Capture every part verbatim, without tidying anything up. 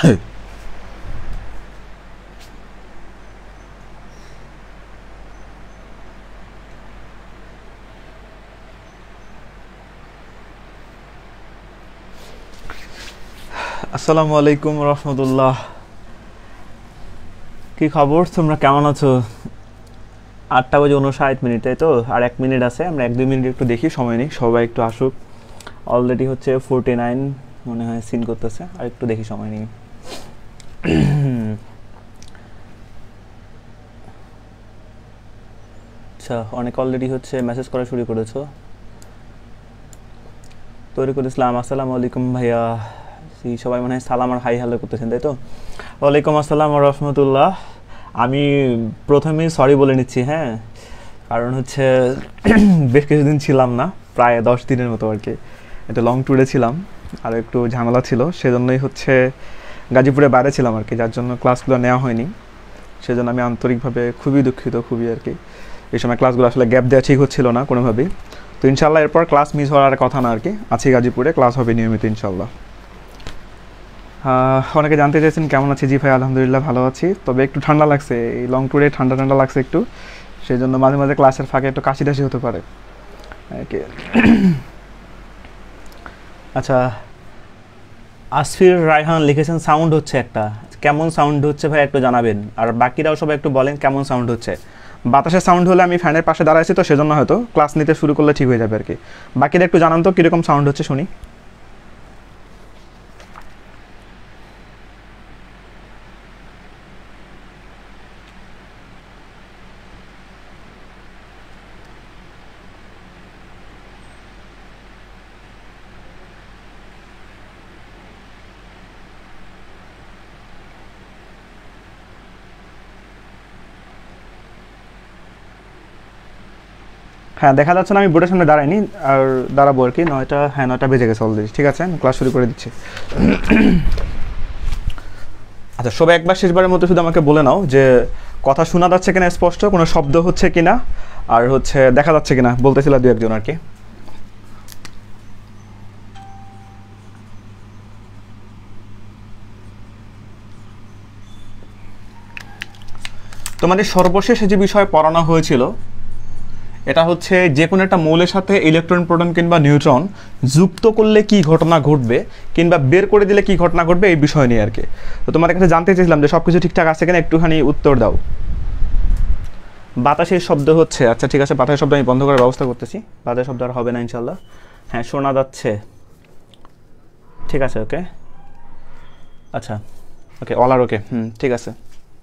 আসসালামু আলাইকুম রহমতুল্লাহ। কি খবর, তোমরা কেমন আছো? আটটা বাজে উনষাট মিনিট, তাই তো? আর এক মিনিট আছে, আমরা এক দুই মিনিট একটু দেখি, সময় নেই, সবাই একটু আসুক। অলরেডি হচ্ছে ফোরটি নাইন মনে হয় সিন করতেছে, আর একটু দেখি, সময় নেই। আচ্ছা, অনেক অলরেডি হচ্ছে মেসেজ করা শুরু করেছো। তরিকুল ইসলাম, আসসালামু আলাইকুম ভাইয়া। সবাই মনে হয় সালাম আর হাই হ্যালো করতেছেন, তাই তো? ওয়ালাইকুম আসসালাম রহমতুল্লাহ। আমি প্রথমেই সরি বলে নিচ্ছি, হ্যাঁ, কারণ হচ্ছে বেশ কিছুদিন ছিলাম না, প্রায় দশ দিনের মতো আর কি। একটা লং ট্যুরে ছিলাম, আর একটু ঝামেলা ছিল, সেজন্যই হচ্ছে গাজীপুরে বাইরে ছিলাম আর কি, যার জন্য ক্লাসগুলো নেওয়া হয়নি। সেজন্য আমি আন্তরিকভাবে খুবই দুঃখিত, খুবই আর কি। এই সময় ক্লাসগুলো আসলে গ্যাপ দেওয়া ঠিক হচ্ছিল না কোনোভাবেই। তো ইনশাল্লাহ এরপর ক্লাস মিস হওয়ার কথা না আর কি, আছি গাজীপুরে, ক্লাস হবে নিয়মিত ইনশাল্লাহ। অনেকে জানতে চাইছেন কেমন আছে। জি ভাই, আলহামদুলিল্লাহ ভালো আছি, তবে একটু ঠান্ডা লাগছে, এই লং ট্যুরে ঠান্ডা ঠান্ডা লাগছে একটু, সেই জন্য মাঝে মাঝে ক্লাসের ফাঁকে একটু কাশি টাশি হতে পারে। আচ্ছা, আসফির রায়হান লিখেছেন সাউন্ড হচ্ছে একটা, কেমন সাউন্ড হচ্ছে ভাই একটু জানাবেন, আর বাকিরাও সবাই একটু বলেন কেমন সাউন্ড হচ্ছে। বাতাসের সাউন্ড হলে আমি ফ্যানের পাশে দাঁড়াইছি তো, সেজন্য হয়তো ক্লাস নিতে শুরু করলে ঠিক হয়ে যাবে আর কি। বাকিরা একটু জানান তো কীরকম সাউন্ড হচ্ছে, শুনি। হ্যাঁ, দেখা যাচ্ছে না, আমি বোর্ডের সামনে দাঁড়াইনি, আর দাঁড়াবো আর কি। নয়টা, হ্যাঁ নয়টা বেজে গেছে অলরেডি। ঠিক আছে, আমি ক্লাস শুরু করে দিচ্ছি। আচ্ছা, সবাই একবার শেষবারের মতো শুধু আমাকে বলে নাও যে কথা শোনা যাচ্ছে কিনা, স্পষ্ট কোনো শব্দ হচ্ছে কিনা, আর হচ্ছে দেখা যাচ্ছে কিনা, বলতেছিল দু একজন আর কি। তোমাদের সর্বশেষ যে বিষয় পড়ানো হয়েছিল, এটা হচ্ছে যে কোনো একটা মৌলের সাথে ইলেকট্রন, প্রোটন কিংবা নিউট্রন যুক্ত করলে কি ঘটনা ঘটবে, কিংবা বের করে দিলে কি ঘটনা ঘটবে, এই বিষয় নিয়ে আর কি। তো তোমাদের কাছে জানতে চেয়েছিলাম যে সব কিছু ঠিকঠাক আছে কিনা, একটুখানি উত্তর দাও। বাতাসের শব্দ হচ্ছে, আচ্ছা ঠিক আছে, বাতাসের শব্দ আমি বন্ধ করার ব্যবস্থা করতেছি, বাতাসের শব্দ আর হবে না ইনশাল্লাহ। হ্যাঁ, শোনা যাচ্ছে, ঠিক আছে, ওকে, আচ্ছা ওকে, অল আর ওকে, হুম ঠিক আছে।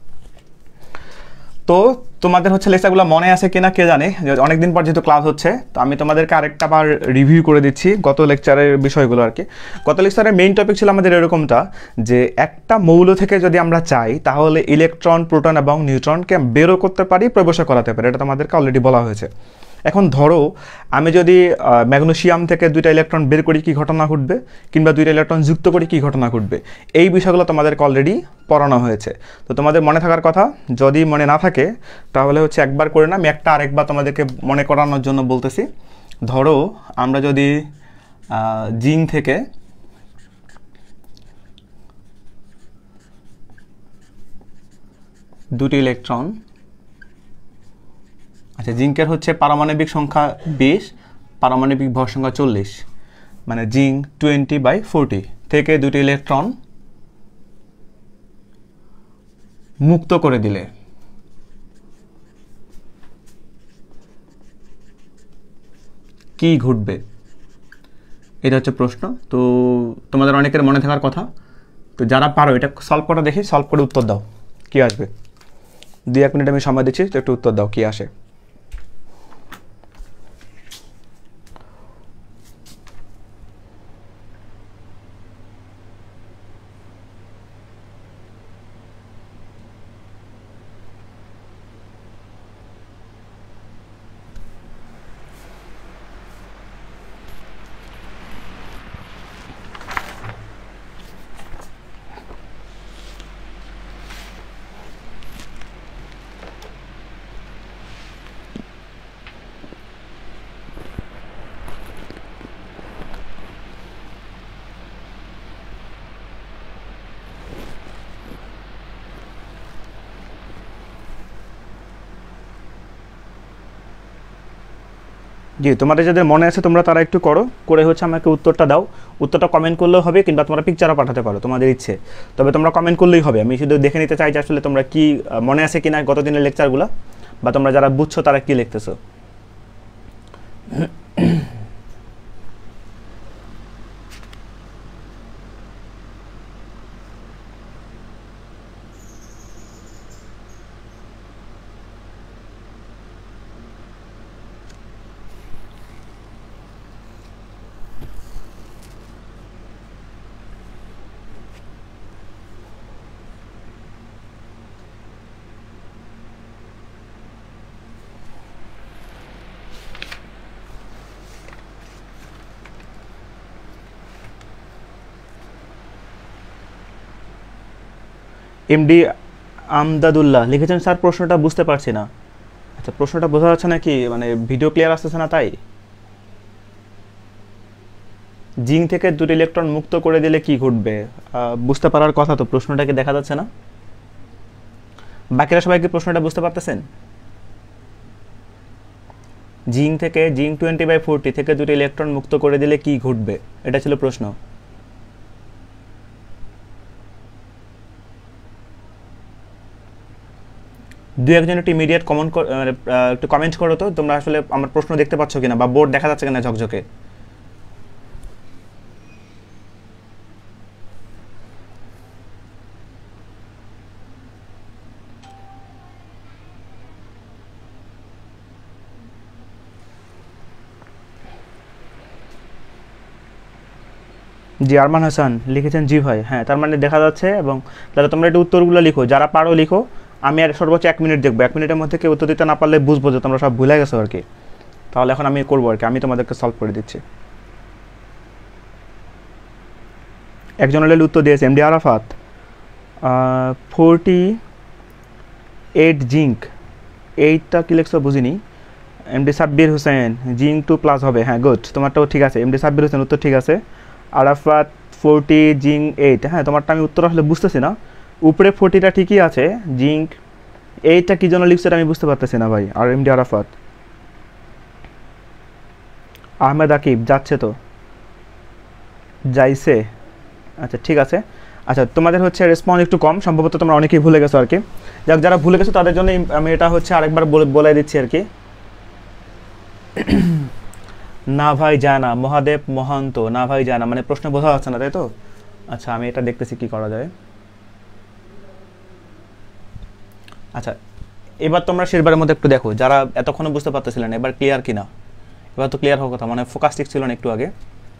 তো তোমাদের হচ্ছে লেকচারগুলো মনে আছে কিনা কে জানে, অনেকদিন পর যেহেতু ক্লাস হচ্ছে, তো আমি তোমাদেরকে আরেকটা বার রিভিউ করে দিচ্ছি গত লেকচারের বিষয়গুলো আর কি। গত লেকচারের মেইন টপিক ছিল আমাদের এরকমটা যে একটা মৌল থেকে যদি আমরা চাই তাহলে ইলেকট্রন, প্রোটন এবং নিউট্রনকে বেরও করতে পারি, প্রবেশও করাতে পারি, এটা তোমাদেরকে অলরেডি বলা হয়েছে। এখন ধরো আমি যদি ম্যাগনেসিয়াম থেকে দুইটা ইলেকট্রন বের করি, কী ঘটনা ঘটবে, কিংবা দুইটা ইলেকট্রন যুক্ত করি, কী ঘটনা ঘটবে, এই বিষয়গুলো তোমাদেরকে অলরেডি পড়ানো হয়েছে। তো তোমাদের মনে থাকার কথা, যদি মনে না থাকে তাহলে হচ্ছে একবার করে না, আমি একটা আরেকবার তোমাদেরকে মনে করানোর জন্য বলতেছি। ধরো আমরা যদি জিঙ্ক থেকে দুটি ইলেকট্রন, আচ্ছা জিঙ্কের হচ্ছে পারমাণবিক সংখ্যা বিশ, পারমাণবিক ভর সংখ্যা চল্লিশ, মানে জিঙ্ক টোয়েন্টি বাই ফোরটি থেকে দুটি ইলেকট্রন মুক্ত করে দিলে কি ঘটবে, এটা হচ্ছে প্রশ্ন। তো তোমাদের অনেকের মনে থাকার কথা, তো যারা পারো এটা সলভ করা দেখি, সলভ করে উত্তর দাও কি আসবে। দুই এক মিনিট আমি সময় দিচ্ছি, তো একটু উত্তর দাও কি আসে। জি, তোমাদের যাদের মনে আছে তোমরা তারা একটু করো, করে হচ্ছে আমাকে উত্তরটা দাও। উত্তরটা কমেন্ট করলেও হবে, কিংবা তোমরা পিকচারও পাঠাতে পারো, তোমাদের ইচ্ছে। তবে তোমরা কমেন্ট করলেই হবে, আমি শুধু দেখে নিতে চাই যে আসলে তোমরা কি মনে আছে কিনা গত দিনের লেকচারগুলো, বা তোমরা যারা বুঝছো তারা কি লিখতেছো। এমডি আমদাদুল্লাহ লিখেছেন, স্যার প্রশ্নটা বুঝতে পারছি না। আচ্ছা, প্রশ্নটা বোঝা যাচ্ছে নাকি, মানে ভিডিও ক্লিয়ার আসতেছে না তাই? জিঙ্ক থেকে দুটি ইলেকট্রন মুক্ত করে দিলে কি ঘটবে? বুঝতে পারার কথা তো, প্রশ্নটাকে দেখা যাচ্ছে না? বাকিরা সবাই কি প্রশ্নটা বুঝতে পারতেছেন? জিঙ্ক থেকে জিঙ্ক টোয়েন্টি বাই ফোরটি থেকে দুটি ইলেকট্রন মুক্ত করে দিলে কি ঘটবে, এটা ছিল প্রশ্ন। দু একজন একটু ইমিডিয়েট কমেন্ট একটু কমেন্ট করো তো তোমরা আসলে আমার প্রশ্ন দেখতে পাচ্ছ কিনা, বা বোর্ড দেখা যাচ্ছে কিনা ঝকঝকে। জি, আরমান হাসান লিখেছেন জি ভাই, হ্যাঁ তার মানে দেখা যাচ্ছে। এবং তাহলে তোমরা একটু উত্তরগুলো লিখো, যারা পারো লিখো। আমি আর সর্বোচ্চ এক মিনিট দেখবো, এক মিনিটের মধ্যে কেউ উত্তর দিতে না পারলে বুঝবো যে তোমরা সব ভুলে গেছো আর কি। তাহলে এখন আমি করবো আর কি, আমি তোমাদেরকে সলভ করে দিচ্ছি। একজন হলে উত্তর দিয়েছে MD Arafat, forty eight zinc, এইটটা কি লিখছো বুঝিনি। MD Sabbir Hossain, zinc two plus হবে, হ্যাঁ গুড, তোমারটাও ঠিক আছে। এমডি সাব্বির হোসেন উত্তর ঠিক আছে। আরাফাত ফোরটি জিঙ্ক এইট, হ্যাঁ তোমারটা আমি উত্তর আসলে বুঝতেছি না। উপরে ফোরটিটা ঠিকই আছে, জিঙ্ক এইটটা কী জন্য লিখছে আমি বুঝতে পারতেছি না ভাই। আর এমডি আরাফাত, আহমেদ আকিব যাচ্ছে তো, যাইছে, আচ্ছা ঠিক আছে। আচ্ছা, তোমাদের হচ্ছে রেসপন্স একটু কম, সম্ভবত তোমরা অনেকেই ভুলে গেছো আর কি। যাক, যারা ভুলে গেছো তাদের জন্য আমি এটা হচ্ছে আরেকবার বলে দিচ্ছি আর কি। না ভাই যায় না, মহাদেব মহান্ত, না ভাই যায় না, মানে প্রশ্ন বোঝা যাচ্ছে না তাই তো। আচ্ছা, আমি এটা দেখতেছি কি করা যায়। আচ্ছা, এবার তোমরা শেষবারের মধ্যে একটু দেখো, যারা এতক্ষণও বুঝতে পারতেছিলেন এবার ক্লিয়ার কিনা। এবার তো ক্লিয়ার হওয়ার কথা, মানে ফোকাস ঠিক ছিল না একটু আগে।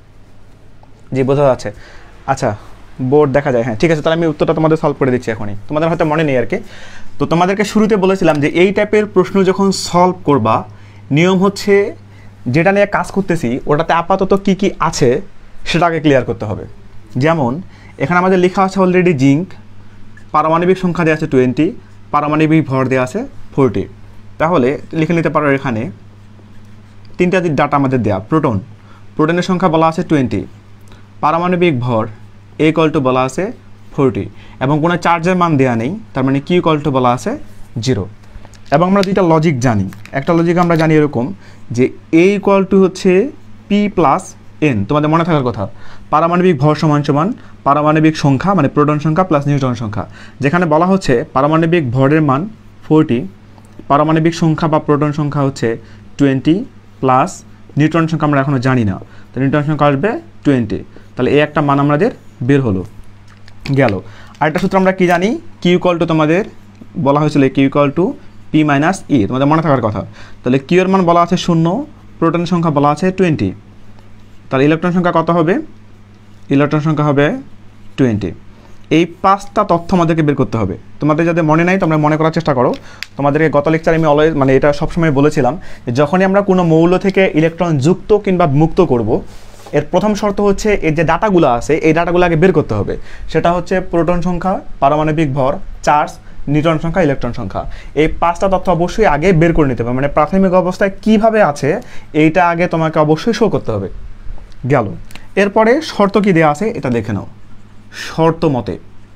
জি, বোঝা যাচ্ছে। আচ্ছা, বোর্ড দেখা যায়, হ্যাঁ ঠিক আছে। তাহলে আমি উত্তরটা তোমাদের সলভ করে দিচ্ছি এখনই, তোমাদের হয়তো মনে নেই আর কি। তো তোমাদেরকে শুরুতে বলেছিলাম যে এই টাইপের প্রশ্ন যখন সলভ করবা, নিয়ম হচ্ছে যেটা নিয়ে কাজ করতেছি ওটাতে আপাতত কি কি আছে সেটাকে ক্লিয়ার করতে হবে। যেমন এখানে আমাদের লেখা আছে অলরেডি জিঙ্ক, পারমাণবিক সংখ্যা দেওয়া আছে টোয়েন্টি, পারমাণবিক ভর দেওয়া আছে ফোরটি। তাহলে লিখে নিতে পারো এখানে তিনটা ডাটা আমাদের দেওয়া। প্রোটন, প্রোটনের সংখ্যা বলা আছে টোয়েন্টি, পারমাণবিক ভর এ ইকুয়াল টু বলা আছে ফোরটি, এবং কোনো চার্জের মান দেওয়া নেই, তার মানে কিউ ইকুয়াল টু বলা আছে জিরো। এবং আমরা দুইটা লজিক জানি, একটা লজিক আমরা জানি এরকম যে এ ইকুয়াল টু হচ্ছে পি প্লাস এন, তোমাদের মনে থাকার কথা। পারমাণবিক ভর সমান সমান পারমাণবিক সংখ্যা মানে প্রোটন সংখ্যা প্লাস নিউট্রন সংখ্যা। যেখানে বলা হচ্ছে পারমাণবিক ভরের মান ফোরটি, পারমাণবিক সংখ্যা বা প্রোটন সংখ্যা হচ্ছে টোয়েন্টি, প্লাস নিউট্রন সংখ্যা আমরা এখনও জানি না, তো নিউট্রন সংখ্যা আসবে টোয়েন্টি। তাহলে এই একটা মান আমাদের বের হলো গেল। আরেকটা সূত্র আমরা কি জানি, কিউ ইকুয়াল টু তোমাদের বলা হয়েছিল Q equal to P minus E, তোমাদের মনে থাকার কথা। তাহলে কিউ এর মান বলা আছে শূন্য, প্রোটনের সংখ্যা বলা আছে টোয়েন্টি, তাহলে ইলেকট্রন সংখ্যা কত হবে? ইলেকট্রন সংখ্যা হবে টোয়েন্টি। এই পাঁচটা তথ্য আমাদেরকে বের করতে হবে। তোমাদের যাদের মনে নাই তোমরা মনে করার চেষ্টা করো। তোমাদেরকে গত লেকচারে আমি অলওয়েজ মানে এটা সবসময় বলেছিলাম যে যখনই আমরা কোনো মৌল থেকে ইলেকট্রন যুক্ত কিংবা মুক্ত করব, এর প্রথম শর্ত হচ্ছে এর যে ডাটাগুলো আছে এই ডাটাগুলো আগে বের করতে হবে। সেটা হচ্ছে প্রোটন সংখ্যা, পারমাণবিক ভর, চার্জ, নিউট্রন সংখ্যা, ইলেকট্রন সংখ্যা। এই পাঁচটা তথ্য অবশ্যই আগে বের করে নিতে হবে, মানে প্রাথমিক অবস্থায় কিভাবে আছে এইটা আগে তোমাকে অবশ্যই শো করতে হবে। গেল। এরপরে শর্ত কি দেওয়া আছে এটা দেখে নাও। শর্ত মতে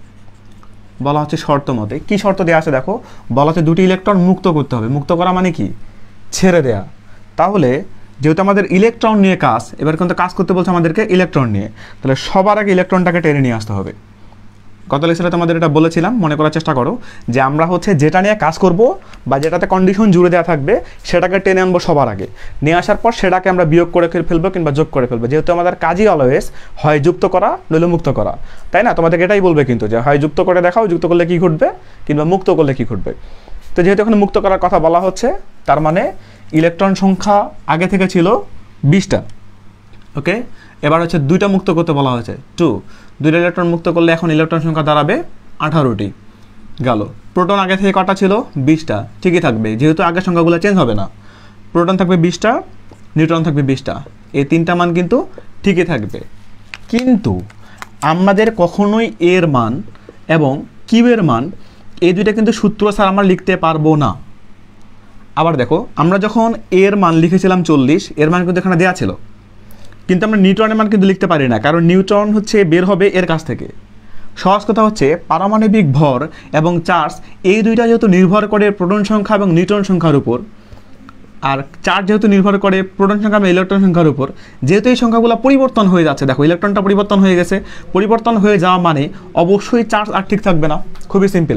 বলা হচ্ছে, শর্ত মতে কি শর্ত দেওয়া আছে দেখো, বলা হচ্ছে দুটি ইলেকট্রন মুক্ত করতে হবে। মুক্ত করা মানে কি? ছেড়ে দেয়া। তাহলে যেহেতু আমাদের ইলেকট্রন নিয়ে কাজ, এবার কিন্তু কাজ করতে বলছে আমাদেরকে ইলেকট্রন নিয়ে, তাহলে সবার আগে ইলেকট্রনটাকে টেনে নিয়ে আসতে হবে। গত লেকচারে তোমাদের এটা বলেছিলাম, মনে করার চেষ্টা করো, যে আমরা হচ্ছে যেটা নিয়ে কাজ করব বা যেটাতে কন্ডিশন জুড়ে দেওয়া থাকবে সেটাকে টেনে আনবো সবার আগে, নিয়ে আসার পর সেটাকে আমরা বিয়োগ করে ফেলবো কিংবা যোগ করে ফেলবো, যেহেতু আমাদের কাজই অলওয়েজ হয় যুক্ত করা নইলে মুক্ত করা, তাই না? তোমাদেরকে এটাই বলবে কিন্তু যে হয় যুক্ত করে দেখাও, যুক্ত করলে কী ঘটবে, কিংবা মুক্ত করলে কী ঘটবে। তো যেহেতু এখানে মুক্ত করার কথা বলা হচ্ছে, তার মানে ইলেকট্রন সংখ্যা আগে থেকে ছিল বিশটা, ওকে। এবার হচ্ছে দুইটা মুক্ত করতে বলা হয়েছে, টু, দুইটা ইলেকট্রন মুক্ত করলে এখন ইলেকট্রন সংখ্যা দাঁড়াবে আঠারোটি গেল। প্রোটন আগে থেকে কটা ছিল? বিশটা, ঠিকই থাকবে, যেহেতু আগের সংখ্যাগুলো চেঞ্জ হবে না। প্রোটন থাকবে বিশটা, নিউট্রন থাকবে বিশটা, এই তিনটা মান কিন্তু ঠিকই থাকবে। কিন্তু আমাদের কখনোই এর মান এবং কিউয়ের মান এই দুইটা কিন্তু সূত্র স্যার আমরা লিখতে পারবো না। আবার দেখো, আমরা যখন এর মান লিখেছিলাম চল্লিশ, এর মান কিন্তু এখানে দেওয়া ছিল, কিন্তু আমরা নিউট্রনের মান কিন্তু লিখতে পারি না, কারণ নিউট্রন হচ্ছে বের হবে এর কাছ থেকে। সহজ কথা হচ্ছে পারমাণবিক ভর এবং চার্জ এই দুইটা যেহেতু নির্ভর করে প্রোটন সংখ্যা এবং নিউট্রন সংখ্যার উপর, আর চার্জ যেহেতু নির্ভর করে প্রোটন সংখ্যা এবং ইলেকট্রন সংখ্যার উপর, যেহেতু এই সংখ্যাগুলো পরিবর্তন হয়ে যাচ্ছে, দেখো ইলেকট্রনটা পরিবর্তন হয়ে গেছে, পরিবর্তন হয়ে যাওয়া মানে অবশ্যই চার্জ আর ঠিক থাকবে না, খুবই সিম্পল।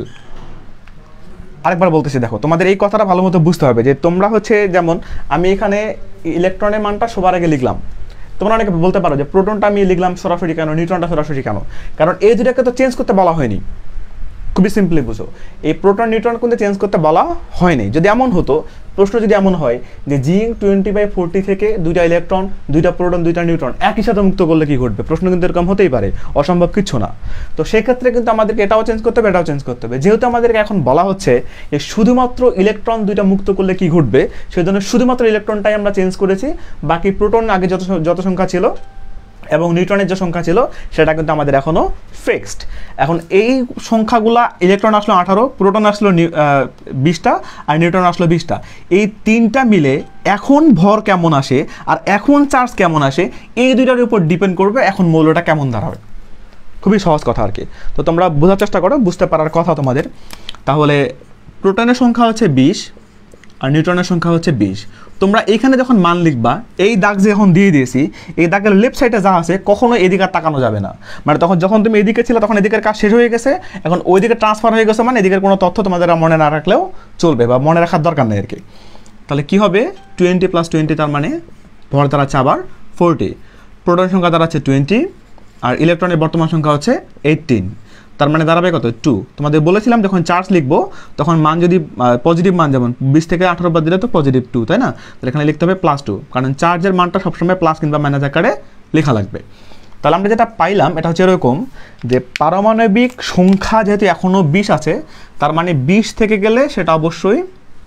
আরেকবার বলতেছি, দেখো তোমাদের এই কথাটা ভালো মতো বুঝতে হবে যে তোমরা হচ্ছে, যেমন আমি এখানে ইলেকট্রনের মানটা সবার আগে লিখলাম, তোমরা অনেকে বলতে পারো যে প্রোটনটা আমি লিখলাম সরাসরি কেন, নিউট্রনটা সরাসরি কেন? কারণ এই দুটাকে তো চেঞ্জ করতে বলা হয়নি, খুবই সিম্পলি বুঝো, এই প্রোটন নিউট্রন কিন্তু চেঞ্জ করতে বলা হয়নি। যদি এমন হতো, প্রশ্ন যদি এমন হয় যে জিঙ্ক টোয়েন্টি বাই ফোরটি থেকে দুইটা ইলেকট্রন, দুইটা প্রোটন, দুইটা নিউট্রন একই সাথে মুক্ত করলে কী ঘটবে, প্রশ্ন কিন্তু এরকম হতেই পারে, অসম্ভব কিছু না। তো সেক্ষেত্রে কিন্তু আমাদেরকে এটাও চেঞ্জ করতে হবে, এটাও চেঞ্জ করতে হবে। যেহেতু আমাদেরকে এখন বলা হচ্ছে যে শুধুমাত্র ইলেকট্রন দুইটা মুক্ত করলে কী ঘটবে, সেই জন্য শুধুমাত্র ইলেকট্রনটাই আমরা চেঞ্জ করেছি, বাকি প্রোটন আগে যত যত সংখ্যা ছিল এবং নিউট্রনের যে সংখ্যা ছিল সেটা কিন্তু আমাদের এখনও ফিক্সড। এখন এই সংখ্যাগুলা, ইলেকট্রন আসলো আঠারো, প্রোটন আসলো বিশটা, আর নিউট্রন আসলো বিশটা, এই তিনটা মিলে এখন ভর কেমন আসে আর এখন চার্জ কেমন আসে, এই দুইটার উপর ডিপেন্ড করবে এখন মৌলটা কেমন দাঁড়াবে। খুবই সহজ কথা আর কি। তো তোমরা বোঝার চেষ্টা করো, বুঝতে পারার কথা তোমাদের। তাহলে প্রোটনের সংখ্যা হচ্ছে বিশ আর নিউট্রনের সংখ্যা হচ্ছে বিশ। তোমরা এইখানে যখন মান লিখবা, এই দাগ যে এখন দিয়ে দিয়েছি, এই দাগের লেফট সাইডে যা আছে কখনো এদিকে আর তাকানো যাবে না। মানে তখন যখন তুমি এদিকে ছিল তখন এদিকের কাজ শেষ হয়ে গেছে, এখন ওইদিকে ট্রান্সফার হয়ে গেছে, মানে এদিকের কোনো তথ্য তোমাদের মনে না রাখলেও চলবে বা মনে রাখার দরকার নেই আর কি। তাহলে কী হবে, টোয়েন্টি প্লাস টোয়েন্টি, তার মানে ভর দাঁড়াচ্ছে আবার ফোরটি, প্রোটন সংখ্যা দাঁড়াচ্ছে টোয়েন্টি, আর ইলেকট্রনের বর্তমান সংখ্যা হচ্ছে এইটিন, তার মানে দাঁড়াবে কত, টু। তোমাদের বলেছিলাম যখন চার্জ লিখবো তখন মান যদি পজিটিভ মান, যেমন বিশ থেকে আঠারো বাদ দিলে তো পজিটিভ টু, তাই না? তাহলে এখানে লিখতে হবে প্লাস টু, কারণ চার্জের মানটা সবসময় প্লাস কিংবা মাইনাস আকারে লেখা লাগবে। তাহলে আমরা যেটা পাইলাম এটা হচ্ছে এরকম যে পারমাণবিক সংখ্যা যেহেতু এখনও বিশ আছে, তার মানে বিশ থেকে গেলে সেটা অবশ্যই,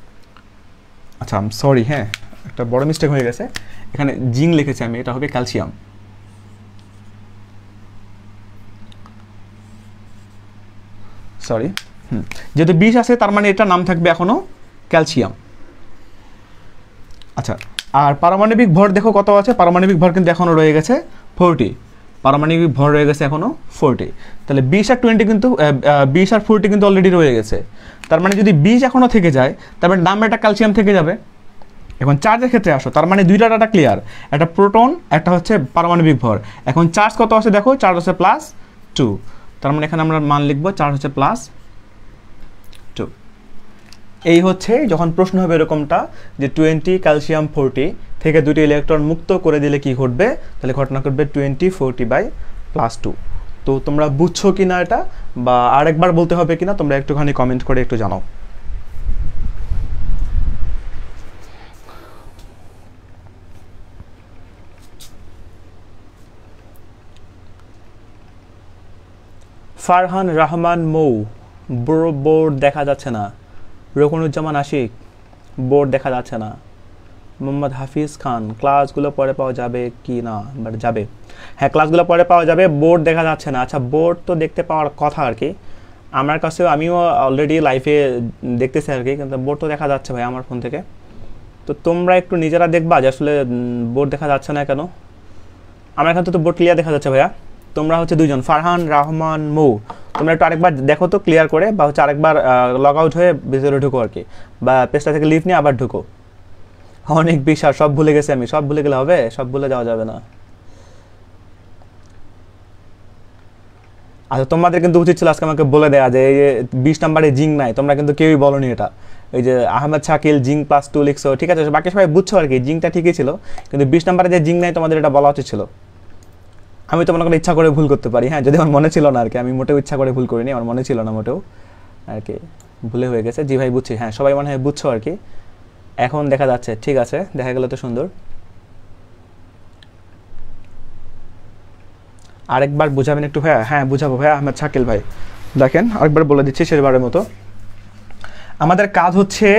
আচ্ছা আম সরি, হ্যাঁ একটা বড় মিস্টেক হয়ে গেছে, এখানে জিঙ্ক লিখেছি আমি, এটা হবে ক্যালসিয়াম। সরি, হুম, যেহেতু বিষ আছে তার মানে এটা নাম থাকবে এখনও ক্যালসিয়াম। আচ্ছা, আর পারমাণবিক ভর দেখো কত আছে, পারমাণবিক ভর কিন্তু এখনও রয়ে গেছে ফোরটি, পারমাণবিক ভর রয়ে গেছে এখনও ফোরটি। তাহলে বিশ আর টোয়েন্টি কিন্তু বিশ আর ফোরটি কিন্তু অলরেডি রয়ে গেছে, তার মানে যদি বিশ এখনও থেকে যায় তার মানে নাম্বারটা ক্যালসিয়াম থেকে যাবে। এখন চার্জের ক্ষেত্রে আসো, তার মানে দুইটা ডাটা ক্লিয়ার, একটা প্রোটন একটা হচ্ছে পারমাণবিক ভর। এখন চার্জ কত আছে দেখো, চার্জ হচ্ছে প্লাস টু, তার মানে এখানে আমরা মান লিখবো চার্জ হচ্ছে প্লাস টু। এই হচ্ছে যখন প্রশ্ন হবে এরকমটা যে টোয়েন্টি ক্যালসিয়াম ফোরটি থেকে দুটি ইলেকট্রন মুক্ত করে দিলে কি ঘটবে, তাহলে ঘটনা ঘটবে twenty forty by plus two. তো তোমরা বুঝছো কি না এটা, বা আরেকবার বলতে হবে কিনা তোমরা একটুখানি কমেন্ট করে একটু জানাও। ফারহান রহমান মৌ, বোর্ড দেখা যাচ্ছে না। রকুনুজ্জামান আশিক, বোর্ড দেখা যাচ্ছে না। মোহাম্মদ হাফিজ খান, ক্লাসগুলো পরে পাওয়া যাবে কি না, বাট যাবে, হ্যাঁ ক্লাসগুলো পরে পাওয়া যাবে, বোর্ড দেখা যাচ্ছে না। আচ্ছা, বোর্ড তো দেখতে পাওয়ার কথা আর কি, আমার কাছেও, আমিও অলরেডি লাইভে দেখতেছি আর কি, কিন্তু বোর্ড তো দেখা যাচ্ছে ভাই আমার ফোন থেকে। তো তোমরা একটু নিজেরা দেখবা যে আসলে বোর্ড দেখা যাচ্ছে না কেন। আমার এখান থেকে তো বোর্ড ক্লিয়ার দেখা যাচ্ছে ভাইয়া। তোমরা হচ্ছে দুইজন, ফারহান রহমান মৌ, তোমরা একটু আরেকবার দেখো তো ক্লিয়ার করে, বা হচ্ছে আরেকবার লগ আউট হয়ে ভিতরে ঢুকো আর কি, বা পেজটা থেকে লিভ নিয়ে আবার ঢুকো। অনেক বিশাল, সব ভুলে গেছি আমি। সব ভুলে গেলে হবে? সব ভুলে যাওয়া যাবে না। আচ্ছা, তোমাদের কিন্তু উচিত ছিল আজকে আমাকে বলে দেয়া যে এই যে বিশ নম্বরে জিঙ্ক নাই, তোমরা কিন্তু কেউই বলনি এটা। এই যে Ahmed Shakil zinc plus two লিখছো, ঠিক আছে, বাকি সবাই বুঝছো আর কি, জিঙ্কটা ঠিকই ছিল, কিন্তু বিশ নম্বরে যে জিঙ্ক নাই তোমাদের এটা বলা উচিত ছিল। আমি তো মনে করি ইচ্ছা করে ভুল করতে পারি, হ্যাঁ, যদি আমার মনে ছিল না আর কি, আমি মোটেও ইচ্ছা করে ভুল করিনি, আমার মনে ছিল না মোটেও আর কি, ভুলে হয়ে গেছে। জি ভাই বুঝছি, হ্যাঁ সবাই মনে হয় বুঝছো আর কি, এখন দেখা যাচ্ছে, ঠিক আছে, দেখা গেল তো সুন্দর। আরেকবার বুঝাবেন একটু ভাইয়া? হ্যাঁ বুঝাবো ভাইয়া, আহমেদ শাকিল ভাই। দেখেন আরেকবার বলে দিচ্ছি শেষবারের মতো, আমাদের কাজ হচ্ছে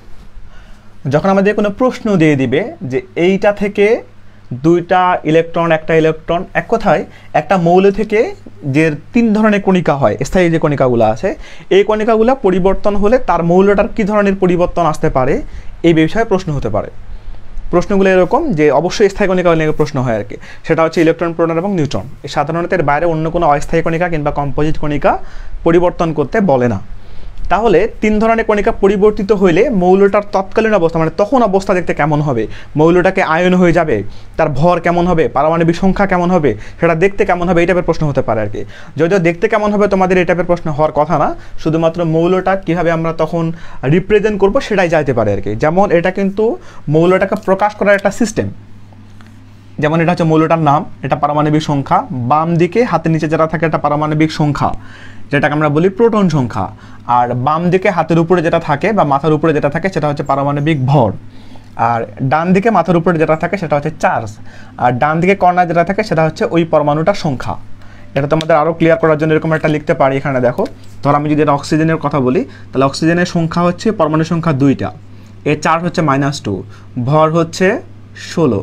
যখন আমাদের কোনো প্রশ্ন দিয়ে দিবে যে এইটা থেকে দুইটা ইলেকট্রন, একটা ইলেকট্রন, এক কথায় একটা মৌল থেকে যে তিন ধরনের কণিকা হয়, স্থায়ী যে কণিকাগুলো আছে, এই কণিকাগুলো পরিবর্তন হলে তার মৌলটার কী ধরনের পরিবর্তন আসতে পারে এই বিষয়ে প্রশ্ন হতে পারে। প্রশ্নগুলো এরকম যে অবশ্যই স্থায়ী কণিকা নিয়ে প্রশ্ন হয় আর কি, সেটা হচ্ছে ইলেকট্রন, প্রোটন এবং নিউট্রন। সাধারণত এর বাইরে অন্য কোনো অস্থায়ী কণিকা কিংবা কম্পোজিট কণিকা পরিবর্তন করতে বলে না। তাহলে তিন ধরনের কণিকা পরিবর্তিত হইলে মৌলটার তৎকালীন অবস্থা, মানে তখন অবস্থা দেখতে কেমন হবে, মৌলটাকে আয়ন হয়ে যাবে, তার ভর কেমন হবে, পারমাণবিক সংখ্যা কেমন হবে, সেটা দেখতে কেমন হবে, এই টাইপের প্রশ্ন হতে পারে আর কি। যদিও দেখতে কেমন হবে তোমাদের এই টাইপের প্রশ্ন হওয়ার কথা না, শুধুমাত্র মৌলটা কীভাবে আমরা তখন রিপ্রেজেন্ট করব সেটাই যাইতে পারে আর কি। যেমন এটা কিন্তু মৌলটাকে প্রকাশ করার একটা সিস্টেম, যেমন এটা হচ্ছে মৌলটার নাম, এটা পারমাণবিক সংখ্যা, বাম দিকে হাতের নিচে যেটা থাকে এটা পারমাণবিক সংখ্যা, যেটাকে আমরা বলি প্রোটন সংখ্যা, আর বাম দিকে হাতের উপরে যেটা থাকে বা মাথার উপরে যেটা থাকে সেটা হচ্ছে পারমাণবিক ভর, আর ডান দিকে মাথার উপরে যেটা থাকে সেটা হচ্ছে চার্জ, আর ডান দিকে কর্নার যেটা থাকে সেটা হচ্ছে ওই পরমাণুটার সংখ্যা। এটা তোমাদের আরও ক্লিয়ার করার জন্য এরকম একটা লিখতে পারি, এখানে দেখো, ধর আমি যদি এটা অক্সিজেনের কথা বলি, তাহলে অক্সিজেনের সংখ্যা হচ্ছে পরমাণু সংখ্যা দুইটা, এর চার্জ হচ্ছে মাইনাস টু, ভর হচ্ছে ষোলো,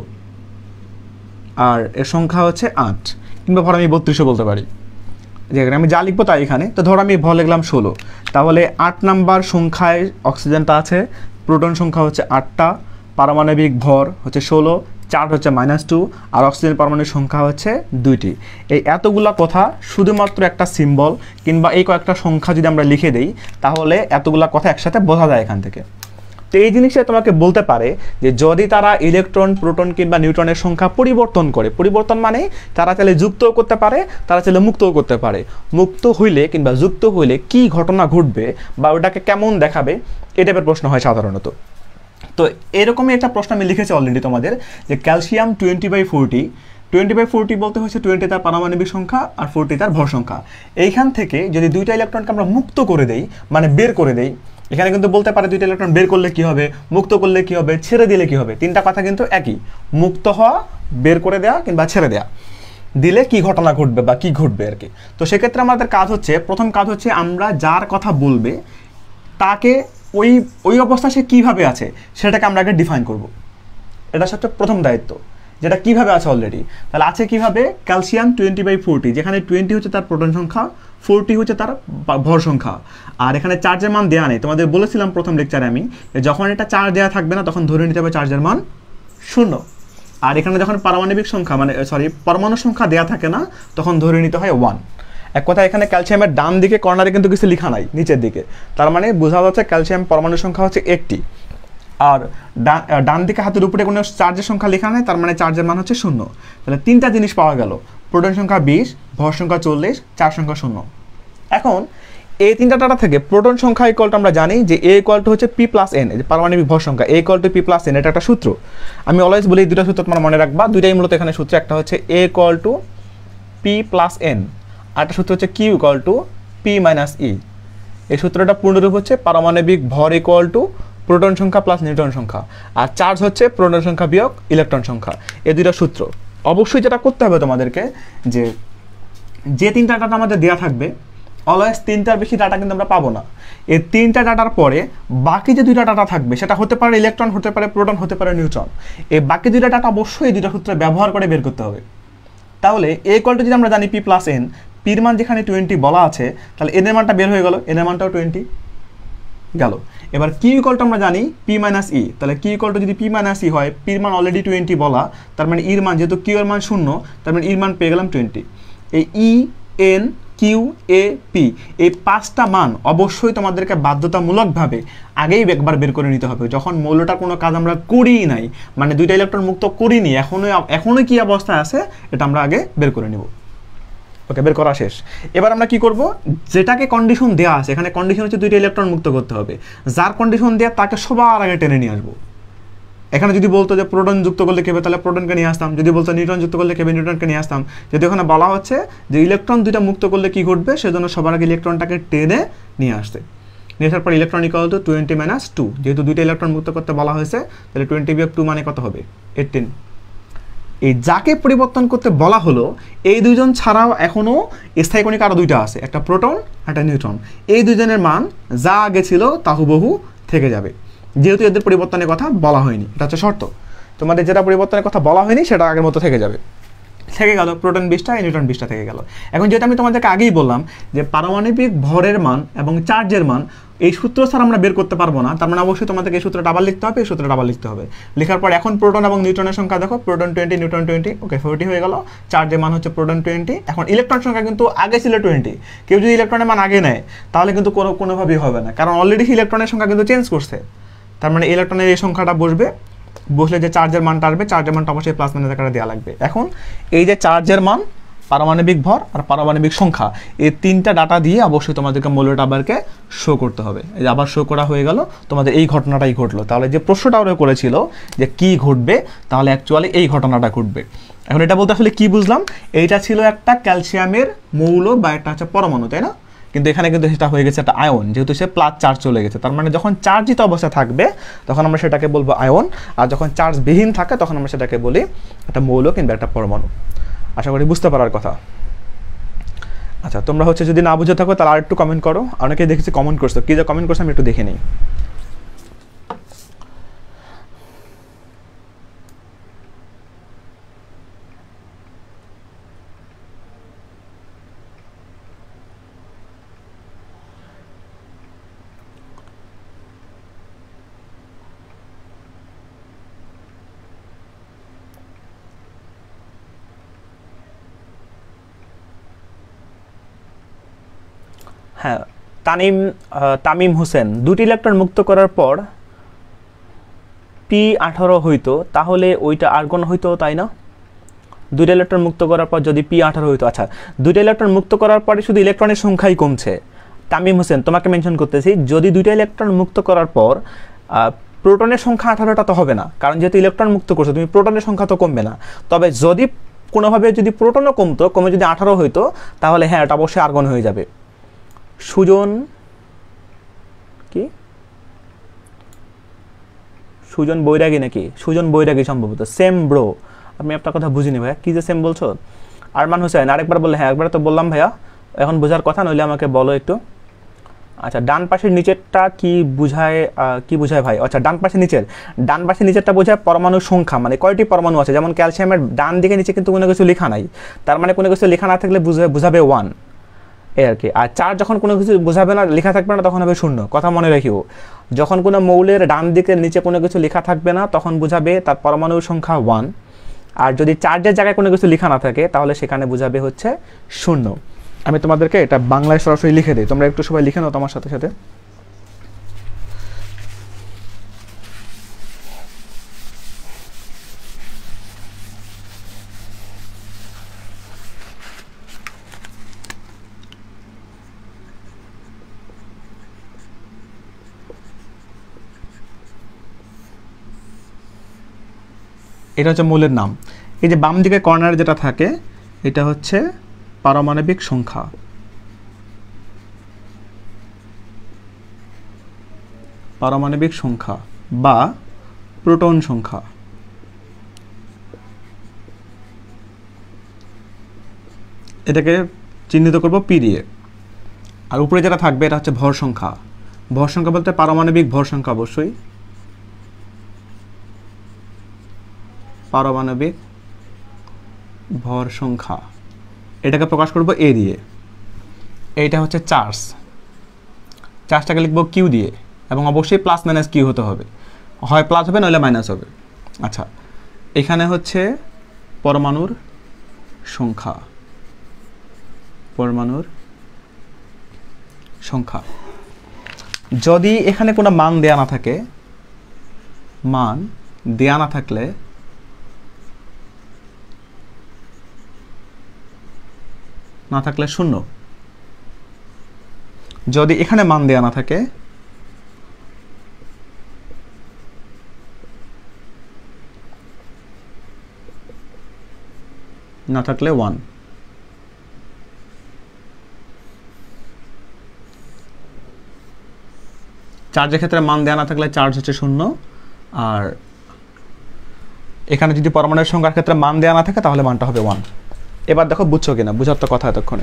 আর এর সংখ্যা হচ্ছে আট, কিংবা ভর আমি বত্রিশও বলতে পারি, যেখানে আমি যা লিখবো তাই এখানে। তো ধর আমি ভর লিখলাম ষোলো, তাহলে আট নাম্বার সংখ্যায় অক্সিজেনটা আছে, প্রোটন সংখ্যা হচ্ছে আটটা, পারমাণবিক ভর হচ্ছে ষোলো, চার্জ হচ্ছে মাইনাস টু, আর অক্সিজেন পরমাণুর সংখ্যা হচ্ছে দুইটি। এই এতগুলা কথা শুধুমাত্র একটা সিম্বল কিংবা এই কয়েকটা সংখ্যা যদি আমরা লিখে দিই, তাহলে এতগুলা কথা একসাথে বোঝা যায় এখান থেকে। তো এই জিনিসটা তোমাকে বলতে পারে যে যদি তারা ইলেকট্রন, প্রোটন কিংবা নিউট্রনের সংখ্যা পরিবর্তন করে, পরিবর্তন মানে তারা চাইলে যুক্তও করতে পারে, তারা চাইলে মুক্তও করতে পারে, মুক্ত হইলে কিংবা যুক্ত হইলে কি ঘটনা ঘটবে বা ওটাকে কেমন দেখাবে, এই টাইপের প্রশ্ন হয় সাধারণত। তো এরকমই একটা প্রশ্ন আমি লিখেছি অলরেডি তোমাদের, যে calcium twenty by forty, twenty by forty বলতে হচ্ছে টোয়েন্টি তার পারমাণবিক সংখ্যা আর ফোরটি তার ভর সংখ্যা। এইখান থেকে যদি দুইটা ইলেকট্রনকে আমরা মুক্ত করে দেই, মানে বের করে দেই, এখানে কিন্তু বলতে পারে দুইটা ইলেকট্রন বের করলে কি হবে, মুক্ত করলে কি হবে, ছেড়ে দিলে কি হবে, তিনটা কথা কিন্তু একই, মুক্ত হওয়া, বের করে দেওয়া কিংবা ছেড়ে দেওয়া, দিলে কি ঘটনা ঘটবে বা কি ঘটবে আর কি। তো সেক্ষেত্রে আমাদের কাজ হচ্ছে, প্রথম কাজ হচ্ছে আমরা যার কথা বলবে তাকে ওই ওই অবস্থা সে কীভাবে আছে সেটাকে আমরা আগে ডিফাইন করব, এটা সবচেয়ে প্রথম দায়িত্ব, যেটা কীভাবে আছে অলরেডি। তাহলে আছে কীভাবে, ক্যালসিয়াম টোয়েন্টি বাই ফোরটি, যেখানে টোয়েন্টি হচ্ছে তার প্রোটন সংখ্যা, ফোরটি হচ্ছে তার ভর সংখ্যা, আর এখানে চার্জের মান দেওয়া নেই। তোমাদের বলেছিলাম প্রথম লেকচারে আমি, যখন এটা চার্জ দেওয়া থাকবে না তখন ধরে নিতে হবে চার্জের মান শূন্য, আর এখানে যখন পারমাণবিক সংখ্যা মানে সরি পরমাণু সংখ্যা দেওয়া থাকে না তখন ধরে নিতে হয় ওয়ান। এক কথা এখানে ক্যালসিয়ামের ডান দিকে কর্নারে কিন্তু কিছু লেখা নাই নিচের দিকে, তার মানে বোঝা যাচ্ছে ক্যালসিয়াম পরমাণু সংখ্যা হচ্ছে একটি, আর ডান দিকে হাতের উপরে কোনো চার্জের সংখ্যা লেখা নেই, তার মানে চার্জের মান হচ্ছে শূন্য। তাহলে তিনটা জিনিস পাওয়া গেল, প্রোটন সংখ্যা বিশ, ভর সংখ্যা চল্লিশ, চার্জ সংখ্যা শূন্য। এখন এই তিনটা ডাটা থেকে প্রোটন সংখ্যা ইকুয়াল টু আমরা জানি যে এ ইকুয়াল টু হচ্ছে পি প্লাস এন, পারমাণবিক ভর সংখ্যা, A equal to P plus N, এটা একটা সূত্র। আমি অলওয়েজ বলি এই দুটো সূত্র তোমার মনে রাখবা, দুইটাই মূলত এখানে সূত্র, একটা হচ্ছে A equal to P plus N, আর একটা সূত্র হচ্ছে Q equal to P minus E. এই সূত্রটা পূর্ণরূপ হচ্ছে পারমাণবিক ভর ইকুয়াল টু প্রোটন সংখ্যা প্লাস নিউট্রন সংখ্যা, আর চার্জ হচ্ছে প্রোটন সংখ্যা বিয়োগ ইলেকট্রন সংখ্যা, এই দুইটা সূত্র। অবশ্যই যেটা করতে হবে তোমাদেরকে, যে যে তিনটা ডাটা আমাদের দেওয়া থাকবে, অলওয়েজ তিনটার বেশি ডাটা কিন্তু আমরা পাবো না, এই তিনটা ডাটার পরে বাকি যে দুইটা ডাটা থাকবে সেটা হতে পারে ইলেকট্রন, হতে পারে প্রোটন, হতে পারে নিউট্রন, এই বাকি দুইটা ডাটা অবশ্যই এই দুইটা সূত্র ব্যবহার করে বের করতে হবে। তাহলে এ ইকুয়াল টু যদি আমরা জানি পি প্লাস এন, পির মান যেখানে টোয়েন্টি বলা আছে, তাহলে এন এর মানটা বের হয়ে গেল, এন এর মানটাও টোয়েন্টি গেল। এবার কিউ ইকুয়াল টু আমরা জানি পি মাইনাস ই, তাহলে কিউ ইকুয়াল টু যদি পি মাইনাস ই হয়, পির মান অলরেডি টোয়েন্টি বলা, তার মানে ইর মান যেহেতু কিউ এর মান শূন্য, তার মানে ইর মান পেয়ে গেলাম টোয়েন্টি। এই E, N Q A P এই পাঁচটা মান অবশ্যই তোমাদেরকে বাধ্যতামূলকভাবে আগেই একবার বের করে নিতে হবে। যখন মৌলটার কোনো কাজ আমরা করিই নাই, মানে দুইটা ইলেকট্রন মুক্ত করিনি, এখনো এখনো কি অবস্থায় আছে এটা আমরা আগে বের করে নিব। ওকে, বের করা শেষ। এবার আমরা কি করব, যেটাকে কন্ডিশন দেওয়া আছে, এখানে কন্ডিশন হচ্ছে দুইটা ইলেকট্রন মুক্ত করতে হবে, যার কন্ডিশন দেওয়া তাকে সবার আগে টেনে নিয়ে আসবো। এখানে যদি বলতো যে প্রোটন যুক্ত করলে কেবে, তাহলে প্রোটনকে নিয়ে আসতাম। যদি বলতো নিউট্রন যুক্ত করলে কেবে, নিউট্রনকে নিয়ে আসতাম। যদি ওখানে বলা হচ্ছে যে ইলেকট্রন দুইটা মুক্ত করলে কি ঘটবে, সেজন্য সবার আগে ইলেকট্রনটাকে টেনে নিয়ে আসতে। নিয়ে আসার পর electron equal to twenty minus two, যেহেতু দুইটা ইলেকট্রন মুক্ত করতে বলা হয়েছে, তাহলে টোয়েন্টি বিয়োগ টু মানে কত হবে, এইটিন। এই যাকে পরিবর্তন করতে বলা হলো, এই দুইজন ছাড়াও এখনও স্থায়ী কণিকা আরও দুইটা আছে, একটা প্রোটন একটা নিউট্রন। এই দুইজনের মান যা আগে ছিল তা হুবহু থেকে যাবে, যেহেতু এদের পরিবর্তনের কথা বলা হয়নি। এটা হচ্ছে শর্ত, তোমাদের যেটা পরিবর্তনের কথা বলা হয়নি সেটা আগের মতো থেকে যাবে। থেকে গেল প্রোটন বিশটা, নিউট্রন বিশটা থেকে গেল। এখন যেটা আমি তোমাদেরকে আগেই বললাম যে পারমাণবিক ভরের মান এবং চার্জের মান এই সূত্র ছাড়া আমরা বের করতে পারবো না, তার মানে অবশ্যই তোমাদেরকে এই সূত্রটা আবার লিখতে হবে, এই সূত্রটা আবার লিখতে হবে। লেখার পর এখন প্রোটন এবং নিউট্রনের সংখ্যা দেখো, proton twenty, neutron twenty, okay forty হয়ে গেল। চার্জের মান হচ্ছে প্রোটন টোয়েন্টি। এখন ইলেকট্রন সংখ্যা কিন্তু আগে ছিল টোয়েন্টি, কেউ যদি ইলেকট্রনের মান আগে নেয় তাহলে কিন্তু কোনো কোনোভাবেই হবে না, কারণ অলরেডি ইলেকট্রনের সংখ্যা কিন্তু চেঞ্জ করছে। তার মানে ইলেকট্রনের এই সংখ্যাটা বসবে, বসলে যে চার্জের মানটা আসবে, চার্জের মানটা অবশ্যই প্লাস মাইনাস আকারে দেওয়া লাগবে। এখন এই যে চার্জের মান, পারমাণবিক ভর আর পারমাণবিক সংখ্যা, এই তিনটা ডাটা দিয়ে অবশ্যই তোমাদেরকে মৌলটা আবারকে শো করতে হবে। এই যে আবার শো করা হয়ে গেল, তোমাদের এই ঘটনাটাই ঘটলো। তাহলে যে প্রশ্নটা ওরা করেছিল যে কি ঘটবে, তাহলে অ্যাকচুয়ালি এই ঘটনাটা ঘটবে। এখন এটা বলতে আসলে কি বুঝলাম, এইটা ছিল একটা ক্যালসিয়ামের মৌল বা একটা হচ্ছে পরমাণু, তাই না? কিন্তু এখানে কিন্তু সেটা হয়ে গেছে একটা আয়ন, যেহেতু সে প্লাস চার্জ চলে গেছে। তার মানে যখন চার্জিত অবস্থা থাকবে তখন আমরা সেটাকে বলবো আয়ন, আর যখন চার্জবিহীন থাকে তখন আমরা সেটাকে বলি একটা মৌল কিংবা একটা পরমাণু। আশা করি বুঝতে পারার কথা। আচ্ছা, তোমরা হচ্ছে যদি না বুঝে থাকো তাহলে আর একটু কমেন্ট করো। অনেকে দেখেছি কমেন্ট করছো, কি যে কমেন্ট করছো আমি একটু দেখে নিই। হ্যাঁ, তানিম তামিম হোসেন, দুটি ইলেকট্রন মুক্ত করার পর পি আঠারো হইতো তাহলে ওইটা আর্গন হইতো, তাই না? দুইটা ইলেকট্রন মুক্ত করার পর যদি পি আঠারো হইতো। আচ্ছা, দুইটা ইলেকট্রন মুক্ত করার পরে শুধু ইলেকট্রনের সংখ্যাই কমছে। তামিম হোসেন, তোমাকে মেনশন করতেছি, যদি দুইটা ইলেকট্রন মুক্ত করার পর প্রোটনের সংখ্যা আঠারোটা তো হবে না, কারণ যেহেতু ইলেকট্রন মুক্ত করছো তুমি, প্রোটনের সংখ্যা তো কমবে না। তবে যদি কোনোভাবে যদি প্রোটনও কমতো, কমে যদি আঠারো হইতো, তাহলে হ্যাঁ এটা অবশ্যই আর্গন হয়ে যাবে। সুজন কি সুজন বৈরাগী নাকি? সুজন বৈরাগী সম্ভবত। সেম ব্রো, আমি আপনার কথা বুঝিনি ভাইয়া, কি যে সেম বলছো? আরমান হোসেন, আরেকবার বললে। হ্যাঁ, একবার তো বললাম ভাইয়া, এখন বোঝার কথা, নইলে আমাকে বলো একটু। আচ্ছা, ডান পাশের নিচেরটা কি বুঝায়, কি বুঝায় ভাই? আচ্ছা, ডান পাশের নিচের ডান পাশের নিচেরটা বোঝায় পরমাণুর সংখ্যা, মানে কয়টি পরমাণু আছে। যেমন ক্যালসিয়ামের ডান দিকে নিচে কিন্তু কোনো কিছু লেখা নাই, তার মানে কোনো কিছু লেখা না থাকলে বুঝাবে বুঝাবে ওয়ান, এই আর কি। আর চার যখন কোনো কিছু বোঝাবে না, লেখা থাকবে না, তখন হবে শূন্য। কথা মনে রাখিও, যখন কোনো মৌলের ডান দিকের নিচে কোনো কিছু লেখা থাকবে না তখন বোঝাবে তার পরমাণুর সংখ্যা ওয়ান। আর যদি চার্জের জায়গায় কোনো কিছু লেখা না থাকে তাহলে সেখানে বোঝাবে হচ্ছে শূন্য। আমি তোমাদেরকে এটা বাংলায় সরাসরি লিখে দিই, তোমরা একটু সবাই লিখে নাও তোমার সাথে সাথে। এটা হচ্ছে মৌলের নাম। এই যে বাম দিকে কর্নারে যেটা থাকে এটা হচ্ছে পারমাণবিক সংখ্যা। পারমাণবিক সংখ্যা বা প্রোটন সংখ্যা। এটাকে চিহ্নিত করব পি দিয়ে। আর উপরে যেটা থাকবে এটা হচ্ছে ভর সংখ্যা। ভর সংখ্যা বলতে পারমাণবিক ভর সংখ্যা, অবশ্যই পারমাণবিক ভর সংখ্যা, এটাকে প্রকাশ করব এ দিয়ে। এইটা হচ্ছে চার্জ, চার্জটাকে লিখব কিউ দিয়ে, এবং অবশ্যই প্লাস মাইনাস কিউ হতে হবে, হয় প্লাস হবে নইলে মাইনাস হবে। আচ্ছা, এখানে হচ্ছে পরমাণুর সংখ্যা, পরমাণুর সংখ্যা। যদি এখানে কোনো মান দেয়া না থাকে, মান দেয়া না থাকলে না থাকলে শূন্য। যদি এখানে মান দেয়া না থাকে না থাকলে ওয়ান। চার্জের ক্ষেত্রে মান দেয়া না থাকলে চার্জ হচ্ছে শূন্য, আর এখানে যদি পরমাণুর সংখ্যার ক্ষেত্রে মান দেয়া না থাকে তাহলে মানটা হবে ওয়ান। এবার দেখো বুঝছো কিনা, বুঝার তো কথা এতক্ষণে।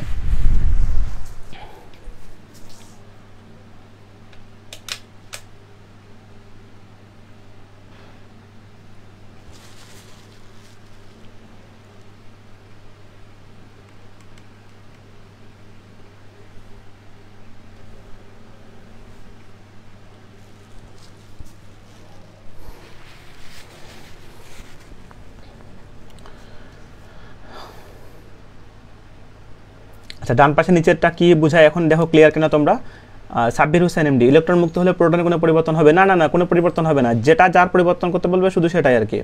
আচ্ছা, ডান পাশে নিচেরটা কি বোঝায় এখন দেখো ক্লিয়ার কিনা তোমরা? সাব্বির হোসেন এমডি, ইলেকট্রন মুক্ত হলে প্রোটনের কোনো পরিবর্তন হবে না? না না, কোনো পরিবর্তন হবে না, যেটা যার পরিবর্তন করতে বলবে শুধু সেটাই আর কি।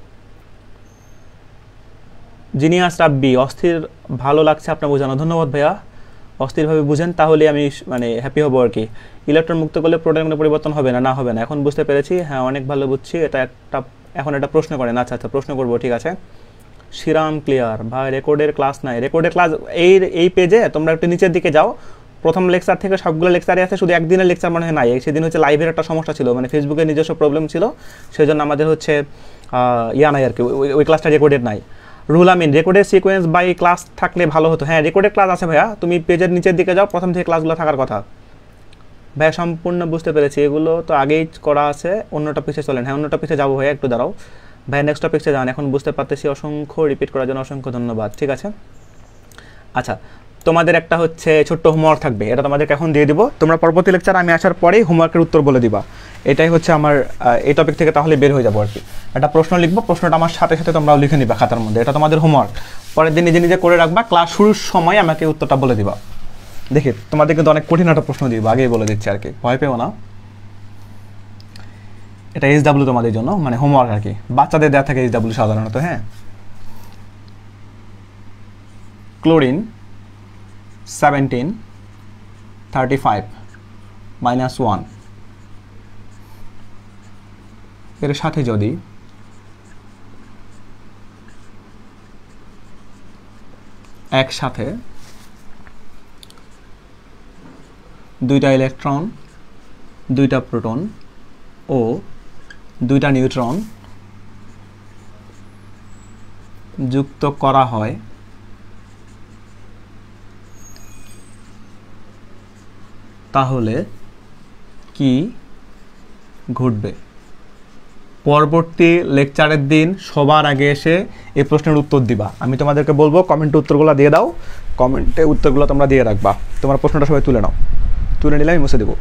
জিনিয়াস রাব্বি, অস্থির ভালো লাগছে আপনার বোঝানো, ধন্যবাদ ভাইয়া। অস্থিরভাবে বুঝেন তাহলে আমি মানে হ্যাপি হবো আর কি। ইলেকট্রন মুক্ত করলে প্রোটনের কোনো পরিবর্তন হবে না? না হবে না, এখন বুঝতে পেরেছি। হ্যাঁ, অনেক ভালো বুঝছি। এটা একটা এখন একটা প্রশ্ন করেন। আচ্ছা আচ্ছা, প্রশ্ন করবো, ঠিক আছে। শ্রীরাম ক্লিয়ার ভাই, রেকর্ডের ক্লাস নাই। রেকর্ডের ক্লাস এই এই পেজে তোমরা একটু নিচের দিকে যাও, প্রথম লেকচার থেকে সবগুলো লেকচারই আছে, শুধু একদিনের লেকচার মনে হয় নাই। সেদিন হচ্ছে লাইভের একটা সমস্যা ছিল, মানে ফেসবুকের নিজস্ব প্রবলেম ছিল, সেই জন্য আমাদের হচ্ছে ইয়া নাই আর কি, ওই ক্লাসটা রেকর্ডেড নাই। রুল আমিন, রেকর্ডের সিকোয়েন্স বাই ক্লাস থাকলে ভালো হতো। হ্যাঁ, রেকর্ডের ক্লাস আছে ভাইয়া, তুমি পেজের নিচের দিকে যাও, প্রথম থেকে ক্লাসগুলো থাকার কথা। ভাইয়া সম্পূর্ণ বুঝতে পেরেছি, এগুলো তো আগেই করা আছে। অন্যটা পিছিয়ে চলেন। হ্যাঁ, অন্যটা পিছিয়ে যাবো ভাইয়া, একটু দাঁড়াও ভাই, নেক্সট টপিক্সে যান। এখন বুঝতে পারতেছি, অসংখ্য রিপিট করার জন্য অসংখ্য ধন্যবাদ, ঠিক আছে। আচ্ছা, তোমাদের একটা হচ্ছে ছোট্ট হোমওয়ার্ক থাকবে, এটা তোমাদেরকে এখন দিয়ে দিব। তোমরা পরবর্তী লেকচার আমি আসার পরেই হোমওয়ার্কের উত্তর বলে দিবা। এটাই হচ্ছে আমার এই টপিক থেকে তাহলে বের হয়ে যাবো আর কি। একটা প্রশ্ন লিখবো, প্রশ্নটা আমার সাথে সাথে তোমরাও লিখে নিবা খাতার মধ্যে। এটা তোমাদের হোমওয়ার্ক, পরের দিন নিজে নিজে করে রাখবা, ক্লাস শুরুর সময় আমাকে উত্তরটা বলে দিবা। দেখি, তোমাদের কিন্তু অনেক কঠিন একটা প্রশ্ন দিবা, আগেই বলে দিচ্ছি আর কি, ভয় পেও না। এটা এইচ ডাব্লিউ তোমাদের জন্য, মানে হোমওয়ার্ক আর কি, বাচ্চাদের দেওয়া থাকে এইচ ডাব্লিউ সাধারণত। হ্যাঁ, chlorine seventeen thirty five minus one এর সাথে যদি একসাথে দুইটা ইলেকট্রন, দুইটা প্রোটন ও দুইটা নিউট্রন যুক্ত করা হয় তাহলে কি ঘটবে? পরবর্তী লেকচারের দিন সবার আগে এসে এই প্রশ্নের উত্তর দিবা। আমি তোমাদেরকে বলবো কমেন্টে উত্তরগুলো দিয়ে দাও, কমেন্টে উত্তরগুলো তোমরা দিয়ে রাখবা। তোমার প্রশ্নটা সবাই তুলে নাও, তুলে নিলে আমি মুছে দেবো।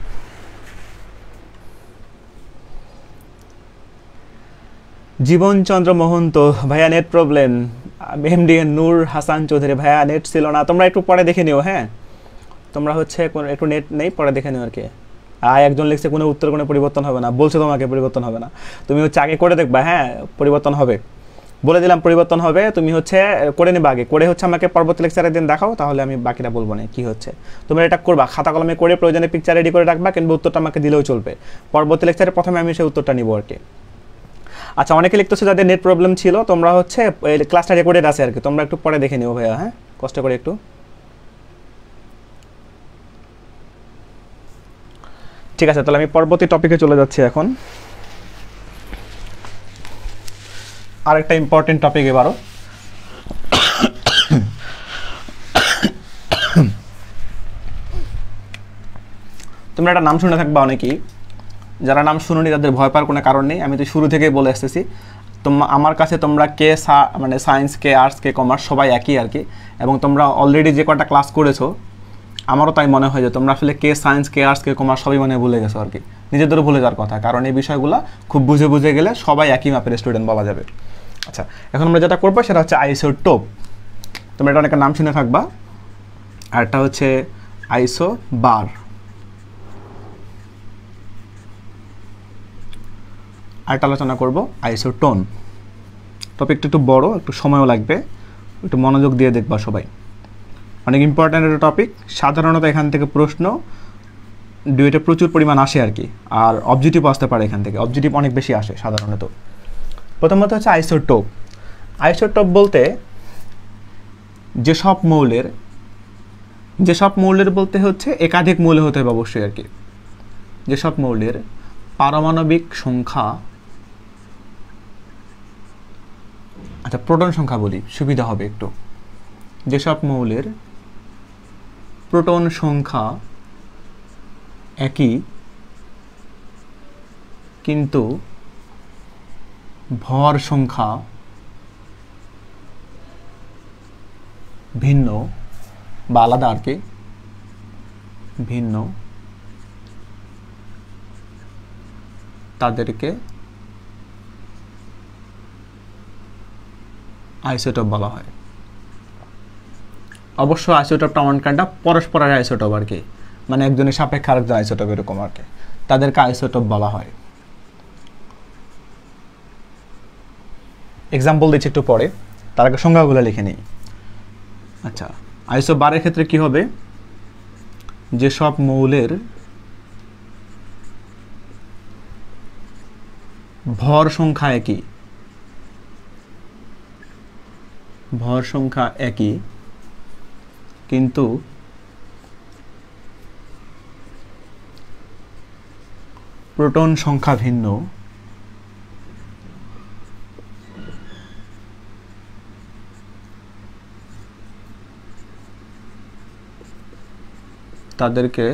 জীবনচন্দ্র মহন্ত ভাইয়া, net problem. MD Nur Hasan Chowdhury ভাইয়া, নেট ছিল না, তোমরা একটু পরে দেখে নিও। হ্যাঁ, তোমরা হচ্ছে একটু নেট নেই, পরে দেখে নিও আর কি। আর একজন লিখছে কোনো উত্তর কোনো পরিবর্তন হবে না, বলছে তোমাকে পরিবর্তন হবে না, তুমি হচ্ছে আগে করে দেখবা। হ্যাঁ, পরিবর্তন হবে, বলে দিলাম পরিবর্তন হবে, তুমি হচ্ছে করে নেবা আগে, করে হচ্ছে আমাকে পরবর্তী লেকচারের দিন দেখাও, তাহলে আমি বাকিটা বলবো না কি হচ্ছে। তোমরা এটা করবা, খাতা কলমে করে প্রয়োজনে পিকচার রেডি করে রাখবা, কিংবা উত্তরটা আমাকে দিলেও চলবে। পরবর্তী লেকচারে প্রথমে আমি সেই উত্তরটা নিব আর কি। আচ্ছা, অনেকে লিখতেছে যাদের নেট প্রবলেম ছিল, তোমরা হচ্ছে ক্লাসটা রেকর্ডেড আছে আর কি, তোমরা একটু পরে দেখে নিও ভাইয়া। হ্যাঁ, কষ্ট করে একটু। ঠিক আছে, তাহলে আমি পরবর্তী টপিকে চলে যাচ্ছি এখন। আরেকটা ইম্পর্টেন্ট টপিক এবারও। তোমরা একটা নাম শুনে থাকবা অনেকেই, যারা নাম শুনোনি তাদের ভয় পাওয়ার কোনো কারণ নেই, আমি তো শুরু থেকেই বলে আসতেছি। তোমার আমার কাছে তোমরা কে মানে সায়েন্স, কে আর্টস, কে কমার্স সবাই একই আর কি, এবং তোমরা অলরেডি যে কটা ক্লাস করেছো আমারও তাই মনে হয় যে তোমরা আসলে কে সায়েন্স, কে আর্টস, কে কমার্স সবই মানে ভুলে গেছো আর কি, নিজেদেরও ভুলে যাওয়ার কথা, কারণ এই বিষয়গুলো খুব বুঝে বুঝে গেলে সবাই একই মাপের স্টুডেন্ট বলা যাবে। আচ্ছা, এখন আমরা যেটা করবো সেটা হচ্ছে আইসোটোপ। তোমরা এটা অনেকের নাম শুনে থাকবা, আর একটা হচ্ছে আইসো বার, আরেকটা আলোচনা করব আইসোটোন। টপিকটা একটু বড়, একটু সময়ও লাগবে, একটু মনোযোগ দিয়ে দেখবা সবাই। অনেক ইম্পর্ট্যান্ট একটা টপিক। সাধারণত এখান থেকে প্রশ্ন ডুয়েটে প্রচুর পরিমাণ আসে আর কি, আর অবজেক্টিভ আসতে পারে এখান থেকে, অবজেক্টিভ অনেক বেশি আসে সাধারণত। প্রথমত হচ্ছে আইসোটোপ। আইসোটোপ বলতে যেসব মৌলের, যেসব মৌলের বলতে হচ্ছে একাধিক মৌল হতে হবে অবশ্যই আর কি, যেসব মৌলের পারমাণবিক সংখ্যা, আচ্ছা প্রোটন সংখ্যা বলি সুবিধা হবে একটু, যেসব মৌলের প্রোটন সংখ্যা একই কিন্তু ভর সংখ্যা ভিন্ন বা আলাদা আর কি, ভিন্ন, তাদেরকে আইসোটোপ বলা হয়। অবশ্য আইসোটোপটা অন কাইন্ডটা পরস্পরের আইসোটোপ আর কি, মানে একজনের সাপেক্ষে আরেকজন আইসোটোপ এরকম আর কি, তাদেরকে আইসোটোপ বলা হয়। এক্সাম্পল দিচ্ছি একটু পরে, তার আগে সংজ্ঞাগুলো লিখে নিই। আচ্ছা, আইসো বারের ক্ষেত্রে কি হবে, যেসব মৌলের ভর সংখ্যা একই, ভর সংখ্যা একই কিন্তু প্রোটন সংখ্যা ভিন্ন, তাদেরকে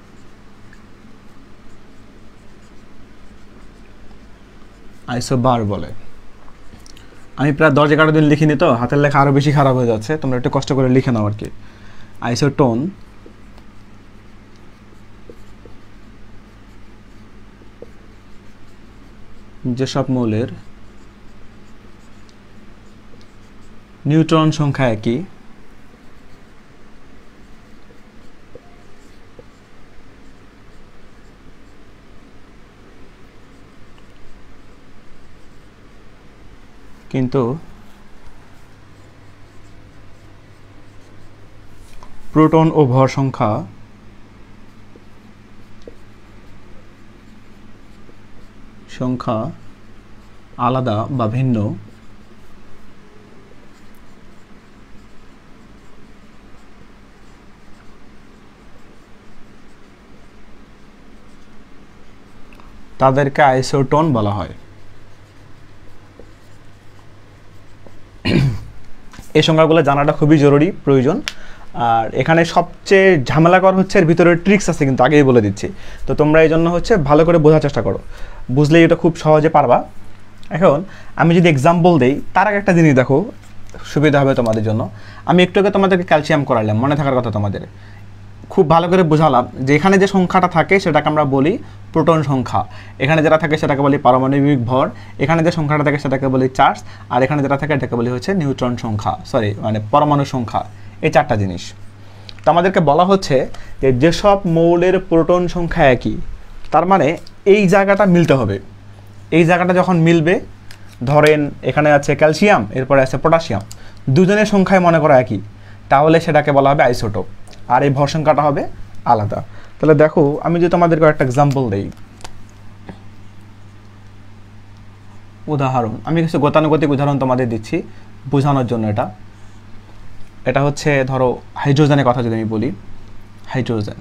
আইসোবার বলে। আমি প্রায় দশ এগারো দিন লিখিনি তো, হাতের লেখা আরো বেশি খারাপ হয়ে যাচ্ছে, তোমরা একটু কষ্ট করে লিখে নাও আর কি। আইসোটোন যেসব মৌলের নিউট্রন সংখ্যা একই কিন্তু প্রোটন ও ভর সংখ্যা সংখ্যা আলাদা বা ভিন্ন, তাদেরকে আইসোটোন বলা হয়। এই সংজ্ঞাগুলো জানাটা খুবই জরুরি, প্রয়োজন। আর এখানে সবচেয়ে ঝামেলাকর হচ্ছে এর ভিতরে ট্রিক্স আছে, কিন্তু আগেই বলে দিচ্ছি। তো তোমরা এই জন্য হচ্ছে ভালো করে বোঝার চেষ্টা করো, বুঝলেই এটা খুব সহজে পারবা। এখন আমি যদি এক্সাম্পল দেই, তার আগে একটা জিনিস দেখো, সুবিধা হবে তোমাদের জন্য। আমি একটু আগে তোমাদেরকে ক্যালসিয়াম করালাম, মনে থাকার কথা তোমাদের, খুব ভালো করে বোঝালাম যে এখানে যে সংখ্যাটা থাকে সেটাকে আমরা বলি প্রোটন সংখ্যা, এখানে যেটা থাকে সেটাকে বলি পারমাণবিক ভর, এখানে যে সংখ্যাটা থাকে সেটাকে বলি চার্জ, আর এখানে যেটা থাকে এটাকে বলি হচ্ছে নিউট্রন সংখ্যা, সরি মানে পরমাণু সংখ্যা। এই চারটা জিনিস তো আমাদেরকে বলা হচ্ছে যে যেসব মৌলের প্রোটন সংখ্যা একই, তার মানে এই জায়গাটা মিলতে হবে। এই জায়গাটা যখন মিলবে, ধরেন এখানে আছে ক্যালসিয়াম, এরপরে আছে পটাশিয়াম, দুজনের সংখ্যায় মনে করা একই, তাহলে সেটাকে বলা হবে আইসোটোপ, আর এই ভর সংখ্যাটা হবে আলাদা। তাহলে দেখো, আমি যদি তোমাদেরকে একটা এক্সাম্পল দেই, উদাহরণ, আমি কিছু গতানুগতিক উদাহরণ তোমাদের দিচ্ছি বোঝানোর জন্য। এটা এটা হচ্ছে ধরো হাইড্রোজেনের কথা যদি আমি বলি, হাইড্রোজেন,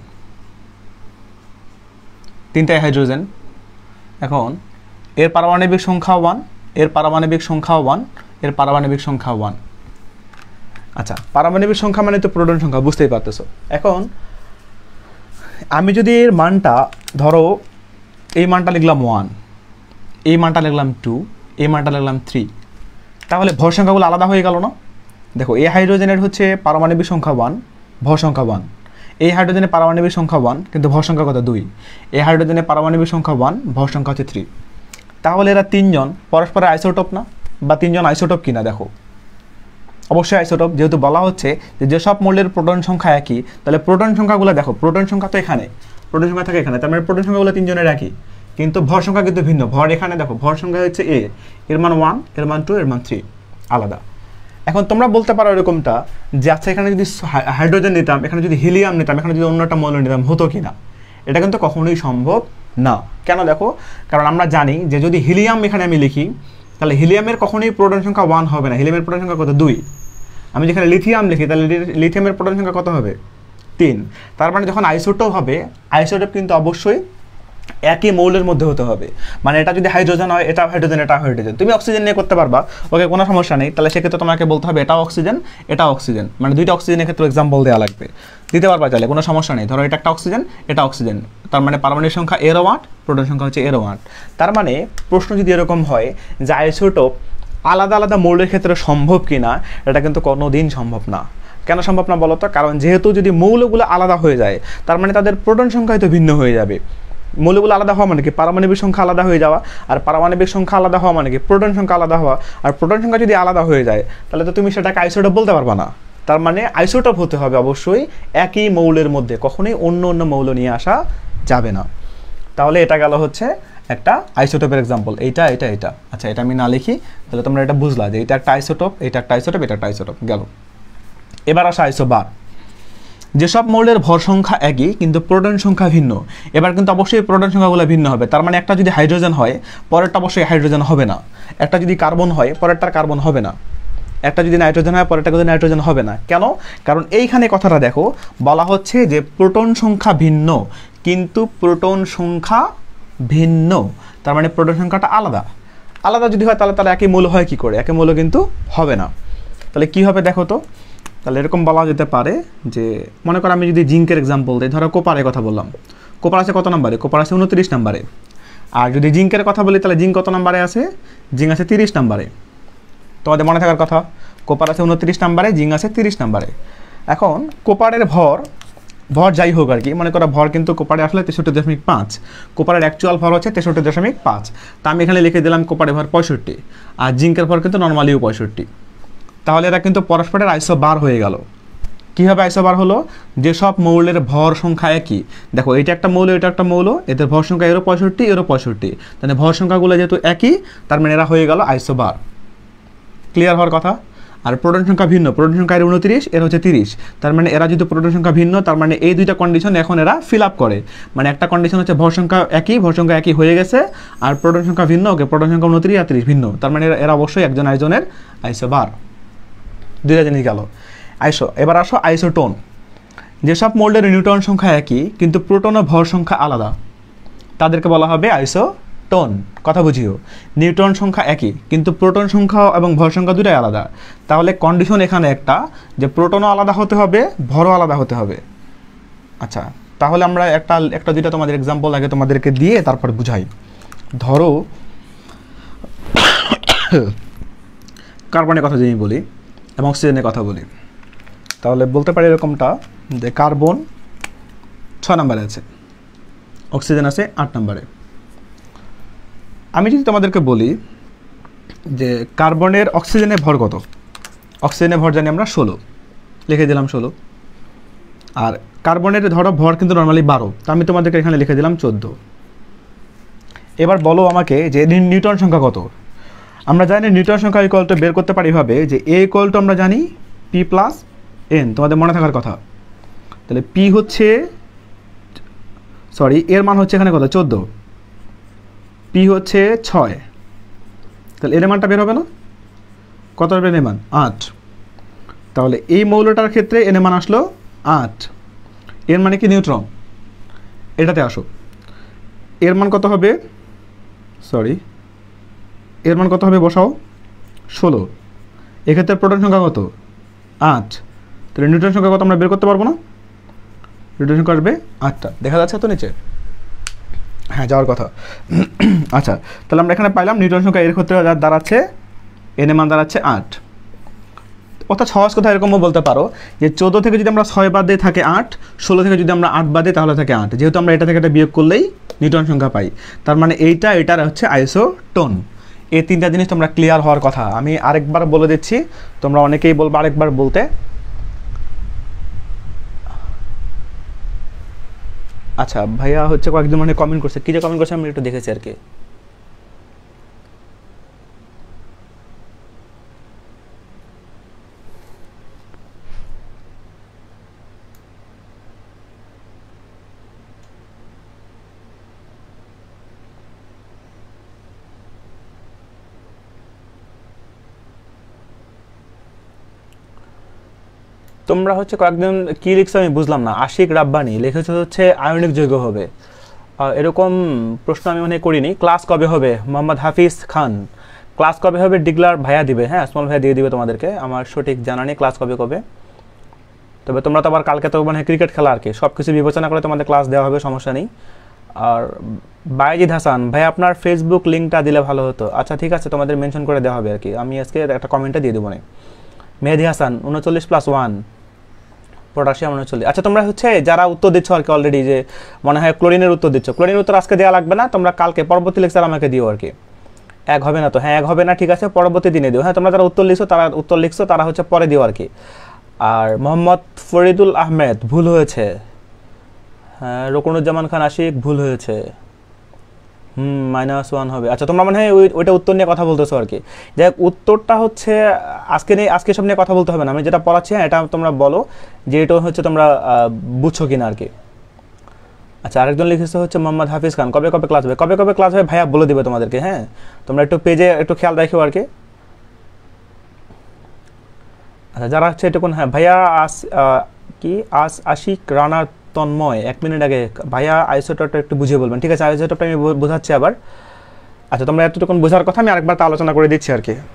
তিনটাই হাইড্রোজেন। এখন এর পারমাণবিক সংখ্যা ওয়ান, এর পারমাণবিক সংখ্যা ওয়ান, এর পারমাণবিক সংখ্যা ওয়ান। আচ্ছা, পারমাণবিক সংখ্যা মানে তো প্রোটন সংখ্যা, বুঝতেই পারতেছো। এখন আমি যদি এর মানটা, ধরো এই মানটা লিখলাম ওয়ান, এই মানটা লিখলাম টু, এই মানটা লিখলাম থ্রি, তাহলে ভর সংখ্যাগুলো আলাদা হয়ে গেল না? দেখো, এই হাইড্রোজেনের হচ্ছে পারমাণবিক সংখ্যা ওয়ান, ভর সংখ্যা ওয়ান, এই হাইড্রোজেনের পারমাণবিক সংখ্যা ওয়ান কিন্তু ভর সংখ্যা কত দুই, এই হাইড্রোজেনের পারমাণবিক সংখ্যা ওয়ান, ভর সংখ্যা হচ্ছে থ্রি। তাহলে এরা তিনজন পরস্পরের আইসোটোপ না? বা তিনজন আইসোটোপ কিনা? দেখো অবশ্যই আইসোটোপ, যেহেতু বলা হচ্ছে যে যেসব মৌলের প্রোটন সংখ্যা একই, তাহলে প্রোটন সংখ্যাগুলো দেখো, প্রোটন সংখ্যা তো এখানে, প্রোটন সংখ্যা থাকে এখানে, তার মানে প্রোটন সংখ্যাগুলো তিনজনের একই, কিন্তু ভর সংখ্যা কিন্তু ভিন্ন। ভর এখানে দেখো ভর সংখ্যা হচ্ছে এ, এর মান ওয়ান, এর মান টু, এর মান থ্রি, আলাদা। এখন তোমরা বলতে পারো এরকমটা যে আচ্ছা এখানে যদি হাইড্রোজেন নিতাম, এখানে যদি হিলিয়াম নিতাম, এখানে যদি অন্য একটা মৌল নিতাম হতো কি না? এটা কিন্তু কখনোই সম্ভব না। কেন দেখো, কারণ আমরা জানি যে যদি হিলিয়াম এখানে আমি লিখি তাহলে হিলিয়ামের কখনোই প্রোটন সংখ্যা ওয়ান হবে না, হিলিয়ামের প্রোটন সংখ্যা কত? দুই। আমি যেখানে লিথিয়াম লিখি তাহলে লিথিয়ামের প্রোটন সংখ্যা কত হবে? তিন। তার মানে যখন আইসোটোপ হবে, আইসোটোপ কিন্তু অবশ্যই একই মৌলের মধ্যে হতে হবে। মানে এটা যদি হাইড্রোজেন হয়, এটা হাইড্রোজেন, এটা হাইড্রোজেন, তুমি অক্সিজেন নিয়ে করতে পারবা, ওকে কোনো সমস্যা নেই। তাহলে সেক্ষেত্রে তোমাকে বলতে হবে এটা অক্সিজেন, এটা অক্সিজেন, মানে দুইটা অক্সিজেনের ক্ষেত্রে এক্সাম্পল দেওয়া লাগবে, দিতে পারবা চাইলে, কোনো সমস্যা নেই। ধরো এটা একটা অক্সিজেন, এটা অক্সিজেন, তার মানে পারমাণবিক সংখ্যা এরো আট, প্রোটন সংখ্যা হচ্ছে এরো আট। তার মানে প্রশ্ন যদি এরকম হয় যে আইসোটোপ আলাদা আলাদা মৌলের ক্ষেত্রে সম্ভব কি না, এটা কিন্তু কোনো দিন সম্ভব না। কেন সম্ভব না বলো তো? কারণ যেহেতু যদি মৌলগুলো আলাদা হয়ে যায় তার মানে তাদের প্রোটন সংখ্যা হয়তো ভিন্ন হয়ে যাবে। মৌলগুলো আলাদা হওয়া মানে কি? পারমাণবিক সংখ্যা আলাদা হয়ে যাওয়া, আর পারমাণবিক সংখ্যা আলাদা হওয়া মানে কি? প্রোটন সংখ্যা আলাদা হওয়া। আর প্রোটন সংখ্যা যদি আলাদা হয়ে যায় তাহলে তো তুমি সেটাকে আইসোটোপ বলতে পারবা না। তার মানে আইসোটোপ হতে হবে অবশ্যই একই মৌলের মধ্যে, কখনোই অন্য অন্য মৌল নিয়ে আসা যাবে না। তাহলে এটা গেল হচ্ছে একটা আইসোটোপের এক্সাম্পল, এইটা এটা এটা। আচ্ছা এটা আমি না লিখি তাহলে তোমরা এটা বুঝলা যে এটা একটা আইসোটোপ, এটা একটা আইসোটোপ, এটা একটা আইসোটোপ গেল। এবার আসা আইসোবার। যেসব মৌলের ভর সংখ্যা একই কিন্তু প্রোটন সংখ্যা ভিন্ন। এবার কিন্তু অবশ্যই প্রোটন সংখ্যাগুলো ভিন্ন হবে। তার মানে একটা যদি হাইড্রোজেন হয় পরেরটা অবশ্যই হাইড্রোজেন হবে না, একটা যদি কার্বন হয় পরেরটার কার্বন হবে না, একটা যদি নাইট্রোজেন হয় পরেরটা যদি নাইট্রোজেন হবে না। কেন? কারণ এইখানে কথাটা দেখো, বলা হচ্ছে যে প্রোটন সংখ্যা ভিন্ন কিন্তু প্রোটন সংখ্যা ভিন্ন, তার মানে প্রোটন সংখ্যাটা আলাদা। আলাদা যদি হয় তাহলে তাহলে একই মৌল হয় কি করে? একই মৌল কিন্তু হবে না। তাহলে কি হবে দেখো তো? তাহলে এরকম বলা যেতে পারে যে মনে করো আমি যদি জিঙ্কের এক্সাম্পল দিই, ধরো কোপারের কথা বললাম, কোপার আছে কত নম্বরে? কোপার আছে উনত্রিশ নম্বরে। আর যদি জিঙ্কের কথা বলি তাহলে জিঙ্ক কত নম্বরে আছে? জিঙ্ক আছে তিরিশ নম্বরে। তোমাদের মনে থাকার কথা, কোপার আছে উনত্রিশ নম্বরে, জিঙ্ক আছে তিরিশ নম্বরে। এখন কোপারের ভর ভর যাই হোক আর কি, মনে করো ভর কিন্তু কোপারে আসলে তেষট্টি দশমিক পাঁচ, কোপারের অ্যাকচুয়াল ভর হচ্ছে তেষট্টি দশমিক পাঁচ। তা আমি এখানে লিখে দিলাম কোপারের ভর পঁয়ষট্টি, আর জিঙ্কের ভর কিন্তু নর্মালিও পঁয়ষট্টি। তাহলে এরা কিন্তু পরস্পরের আইসোবার হয়ে গেল। কীভাবে আইসোবার হলো? যেসব মৌলের ভর সংখ্যা একই, দেখো এটা একটা মৌল, এটা একটা মৌল, এদের ভর সংখ্যা এরও পঁয়ষট্টি, এরও পঁয়ষট্টি, তাহলে ভর সংখ্যাগুলো যেহেতু একই তার মানে এরা হয়ে গেল আইসোবার। ক্লিয়ার হওয়ার কথা। আর প্রোটন সংখ্যা ভিন্ন, প্রোটন সংখ্যা এর উনত্রিশ, এর হচ্ছে তিরিশ, তার মানে এরা যদি প্রোটন সংখ্যা ভিন্ন তার মানে এই দুইটা কন্ডিশন এখন এরা ফিল আপ করে। মানে একটা কন্ডিশন হচ্ছে ভর সংখ্যা একই, ভর সংখ্যা একই হয়ে গেছে, আর প্রোটন সংখ্যা ভিন্ন, ওকে প্রোটন সংখ্যা উনত্রিশ আর তিরিশ ভিন্ন, তার মানে এরা অবশ্যই একজন আরেকজনের আইসোবার। দুইটা জিনিস গেল। আইসো এবার আসো আইসোটোন। যেসব মৌলের নিউট্রন সংখ্যা একই কিন্তু প্রোটন ও ভর সংখ্যা আলাদা তাদেরকে বলা হবে আইসোটোন। কথা বুঝিও, নিউট্রন সংখ্যা একই কিন্তু প্রোটন সংখ্যা এবং ভর সংখ্যা দুটাই আলাদা। তাহলে কন্ডিশন এখানে একটা যে প্রোটনও আলাদা হতে হবে, ভরও আলাদা হতে হবে। আচ্ছা তাহলে আমরা একটা একটা দুইটা তোমাদের এক্সাম্পল আগে তোমাদেরকে দিয়ে তারপর বুঝাই। ধরো কার্বনের কথা যদি বলি এবং অক্সিজেনের কথা বলি তাহলে বলতে পারি এরকমটা যে কার্বন ছয় নম্বরে আছে, অক্সিজেন আছে আট নম্বরে। আমি যদি তোমাদেরকে বলি যে কার্বনের অক্সিজেনের ভর কত, অক্সিজেনের ভর জানি আমরা ষোলো, লিখে দিলাম ষোলো। আর কার্বনের ধরো ভর কিন্তু নর্মালি বারো, তা আমি তোমাদেরকে এখানে লিখে দিলাম চোদ্দো। এবার বলো আমাকে যে নিউটন সংখ্যা কত। আমরা জানি নিউটন সংখ্যা ইকুয়ালটা বের করতে পারি ভাবে যে এ ইকুয়ালটা আমরা জানি পি প্লাস এন, তোমাদের মনে থাকার কথা। তাহলে পি হচ্ছে সরি এর মান হচ্ছে এখানে কত চোদ্দো, পি হচ্ছে ছয়, তাহলে এর মানটা বের হবে না? কত হবে এর মান? আট। তাহলে এই মৌলটার ক্ষেত্রে এর মান আসলো আট, এর মানে কি নিউট্রন। এটাতে আসো, এর মান কত হবে? সরি এর মান কত হবে বসাও, ষোলো। এক্ষেত্রে প্রোটন সংখ্যা কত? আট। তাহলে নিউট্রন সংখ্যা কত আমরা বের করতে পারবো না? নিউট্রন সংখ্যা আসবে আটটা, দেখা যাচ্ছে তো নিচে? হ্যাঁ যাওয়ার কথা। আচ্ছা তাহলে আমরা এখানে পাইলাম নিউট্রন সংখ্যা এর ক্ষেত্রে দাঁড়াচ্ছে এন এর মান দাঁড়াচ্ছে আট। অর্থাৎ সহজ কথা এরকমও বলতে পারো যে চোদ্দো থেকে যদি আমরা ছয় বাদ দিয়ে থাকে আট, ষোলো থেকে যদি আমরা আট বাদ দিই তাহলে থাকে আট। যেহেতু আমরা এটা থেকে এটা বিয়োগ করলেই নিউট্রন সংখ্যা পাই, তার মানে এইটা এটার হচ্ছে আইসোটোন। এই তিনটা জিনিস তোমরা ক্লিয়ার হওয়ার কথা। আমি আরেকবার বলে দিচ্ছি, তোমরা অনেকেই বলবো আরেকবার বলতে। আচ্ছা ভাইয়া হচ্ছে কয়েকদিন মানে কমেন্ট করছে, কী যে কমেন্ট করছে আমি একটু দেখেছি আর কি। তোমরা হচ্ছে কয়েকদিন কী লিখছো আমি বুঝলাম না। আশিক রাব্বানি লিখেছো হচ্ছে আয়নিক যৌগ হবে, এরকম প্রশ্ন আমি মনে করিনি। ক্লাস কবে হবে? মোহাম্মদ হাফিজ খান, ক্লাস কবে হবে ডিক্লার ভাইয়া দিবে, হ্যাঁ স্মল ভাইয়া দিয়ে দিবে তোমাদেরকে, আমার সঠিক জানা নেই ক্লাস কবে কবে। তবে তোমরা তো আবার কালকে তো মানে ক্রিকেট খেলা আর কি, সব কিছু বিবেচনা করে তোমাদের ক্লাস দেওয়া হবে, সমস্যা নেই। আর বাইজিদ হাসান ভাই আপনার ফেসবুক লিঙ্কটা দিলে ভালো হতো। আচ্ছা ঠিক আছে, তোমাদের মেনশন করে দেওয়া হবে আর কি, আমি আজকে একটা কমেন্টে দিয়ে দেবো না। মেহেদি হাসান উনচল্লিশ প্লাস ওয়ান পটাশিয়াম উনচল্লিশ। আচ্ছা তোমরা হচ্ছে যারা উত্তর দিচ্ছ আর কি অলরেডি, যে মনে হয় ক্লোরিনের উত্তর দিচ্ছ, ক্লোরিনের উত্তর আজকে দেওয়া লাগবে না, তোমরা কালকে পরবর্তী লেকচার আমাকে দিও আর কি। এক হবে না তো? হ্যাঁ এক হবে না, ঠিক আছে পরবর্তী দিনে দিও। হ্যাঁ তোমরা যারা উত্তর লিখছো তারা উত্তর লিখছো তারা হচ্ছে পরে দিও আর কি। আর মোহাম্মদ ফরিদুল আহমেদ ভুল হয়েছে, হ্যাঁ রকুনুজ্জামান খান আশিক ভুল হয়েছে, হুম মাইনাস ওয়ান হবে। আচ্ছা তোমরা মনে হয় ওই ওইটা উত্তর নিয়ে কথা বলতেছো আর কি। যাই হোক উত্তরটা হচ্ছে আজকে নিয়ে আজকে সব নিয়ে কথা বলতে হবে না, আমি যেটা পড়াচ্ছি হ্যাঁ এটা তোমরা বলো যে এটা হচ্ছে তোমরা বুঝছো কিনা আর কি। আচ্ছা আরেকজন লিখেছে হচ্ছে মোহাম্মদ হাফিজ খান কবে কবে ক্লাস হবে, কবে কবে ক্লাস হবে ভাইয়া বলে দিবে তোমাদেরকে, হ্যাঁ তোমরা একটু পেজে একটু খেয়াল রাখো আর কি। আচ্ছা যারা হচ্ছে এটুকুন, হ্যাঁ ভাইয়া আস কি আস আশিক রানা তন্ময় এক মিনিট আগে ভাইয়া আইসোটোপটা একটু বুঝিয়ে বলবেন, ঠিক আছে আইসোটোপটা আমি বোঝাচ্ছি আবার। আচ্ছা তোমরা এতটুকুন বোঝার কথা আমি আরেকবার তা আলোচনা করে দিচ্ছি আর কি।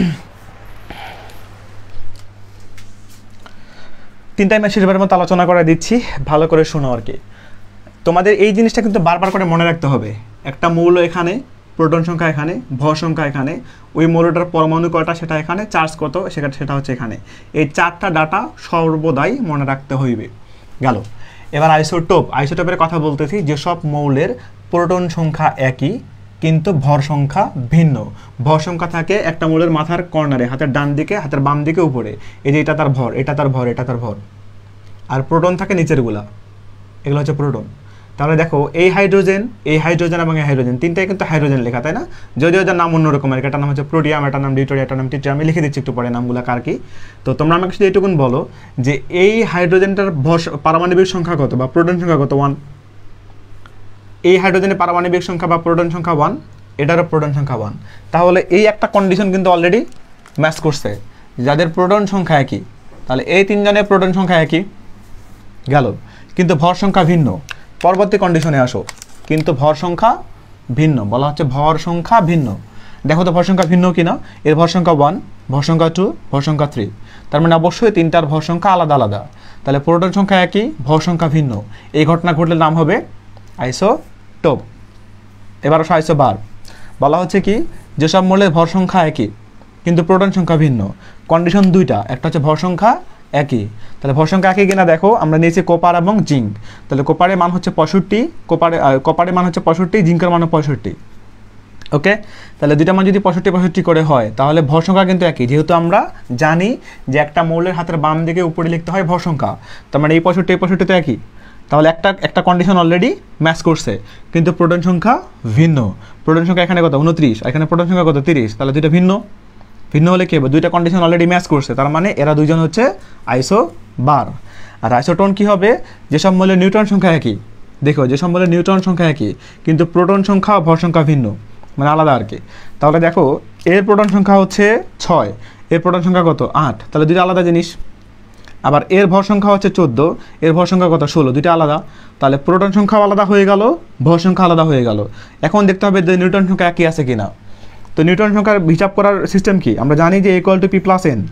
তিনটাই শেষবারের মতো আলোচনা করে দিচ্ছি, ভালো করে শোনো আর কি। তোমাদের এই জিনিসটা কিন্তু বারবার করে মনে রাখতে হবে, একটা মৌল এখানে, প্রোটন সংখ্যা এখানে, ভর সংখ্যা এখানে, ওই মৌলটার পরমাণু কয়টা সেটা এখানে, চার্জ কত সেটা সেটা হচ্ছে এখানে, এই চারটা ডাটা সর্বদাই মনে রাখতে হইবে। গেল এবার আইসোটোপ, আইসোটোপের কথা বলতেছি, যেসব মৌলের প্রোটন সংখ্যা একই কিন্তু ভর সংখ্যা ভিন্ন। ভর সংখ্যা থাকে একটা মৌলের মাথার কর্নারে, হাতের ডান দিকে, হাতের বাম দিকে, উপরে, এই যে এটা তার ভর, এটা তার ভর, এটা তার ভর, আর প্রোটন থাকে নিচেরগুলা, এগুলো হচ্ছে প্রোটন। তাহলে দেখো এই হাইড্রোজেন, এই হাইড্রোজেন এবং এই হাইড্রোজেন তিনটাই কিন্তু হাইড্রোজেন লেখা, তাই না? যদিও যার নাম অন্যরকম, এটার নাম হচ্ছে প্রোটিয়াম, এটার নাম ডিউটেরিয়াম, এটার নাম ট্রিটিয়াম, আমি লিখে দিচ্ছি একটু পরে নামগুলো কার কি। তো তোমরা আমাকে শুধু এইটুকুন বলো যে এই হাইড্রোজেনটার ভর পারমাণবিক সংখ্যা কত বা প্রোটন সংখ্যা কত? ওয়ান। এই হাইড্রোজেনের পারমাণবিক সংখ্যা বা প্রোটন সংখ্যা ওয়ান, এটারও প্রোটন সংখ্যা ওয়ান। তাহলে এই একটা কন্ডিশন কিন্তু অলরেডি ম্যাচ করছে, যাদের প্রোটন সংখ্যা একই, তাহলে এই তিনজনের প্রোটন সংখ্যা একই গেল, কিন্তু ভর সংখ্যা ভিন্ন। পরবর্তী কন্ডিশনে আসো, কিন্তু ভর সংখ্যা ভিন্ন, বলা হচ্ছে ভর সংখ্যা ভিন্ন। দেখো তো ভর সংখ্যা ভিন্ন কিনা, এর ভর সংখ্যা ওয়ান, ভর সংখ্যা টু, ভর সংখ্যা থ্রি, তার মানে অবশ্যই তিনটার ভর সংখ্যা আলাদা আলাদা। তাহলে প্রোটন সংখ্যা একই, ভর সংখ্যা ভিন্ন, এই ঘটনা ঘটলে নাম হবে আইসোটোপ। এবার আসো আইসোবার, বলা হচ্ছে কি যেসব মৌলের ভর সংখ্যা একই কিন্তু প্রোটন সংখ্যা ভিন্ন, কন্ডিশন দুইটা, একটা হচ্ছে ভর সংখ্যা একই। তাহলে ভর সংখ্যা একই কিনা দেখো, আমরা নিয়েছি কপার এবং জিঙ্ক, তাহলে কপারের মান হচ্ছে পঁয়ষট্টি, কপারে কপারের মান হচ্ছে পঁয়ষট্টি, জিঙ্কের মান পঁয়ষট্টি। ওকে, তাহলে দুইটা মান যদি পঁয়ষট্টি পঁয়ষট্টি করে হয় তাহলে ভর সংখ্যা কিন্তু একই, যেহেতু আমরা জানি যে একটা মৌলের হাতের বাম দিকে উপরে লিখতে হয় ভর সংখ্যা, তার মানে এই পঁয়ষট্টি এই পঁয়ষট্টি তো একই। তাহলে একটা একটা কন্ডিশন অলরেডি ম্যাচ করছে, কিন্তু প্রোটন সংখ্যা ভিন্ন। প্রোটন সংখ্যা এখানে কত? উনত্রিশ, এখানে প্রোটন সংখ্যা কত? তিরিশ, তাহলে দুইটা ভিন্ন। ভিন্ন হলে কি হবে? দুইটা কন্ডিশন অলরেডি ম্যাচ করছে, তার মানে এরা দুইজন হচ্ছে আইসোবার। আর আইসোটোন কি হবে? যেসব মৌলের নিউট্রন সংখ্যা একই, দেখো যেসব মৌলের নিউট্রন সংখ্যা একই কিন্তু প্রোটন সংখ্যা ভর সংখ্যা ভিন্ন, মানে আলাদা আর কি। তাহলে দেখো এর প্রোটন সংখ্যা হচ্ছে ছয়, এর প্রোটন সংখ্যা কত? আট, তাহলে দুইটা আলাদা জিনিস। আবার এর ভর সংখ্যা হচ্ছে চোদ্দো, এর ভর সংখ্যা কত? ষোলো, দুইটা আলাদা। তাহলে প্রোটন সংখ্যা আলাদা হয়ে গেল, ভর সংখ্যা আলাদা হয়ে গেল। এখন দেখতে হবে যে নিউট্রন সংখ্যা একই আছে কিনা। তো নিউট্রন সংখ্যার হিসাব করার সিস্টেম কি? আমরা জানি যে equal to P plus N,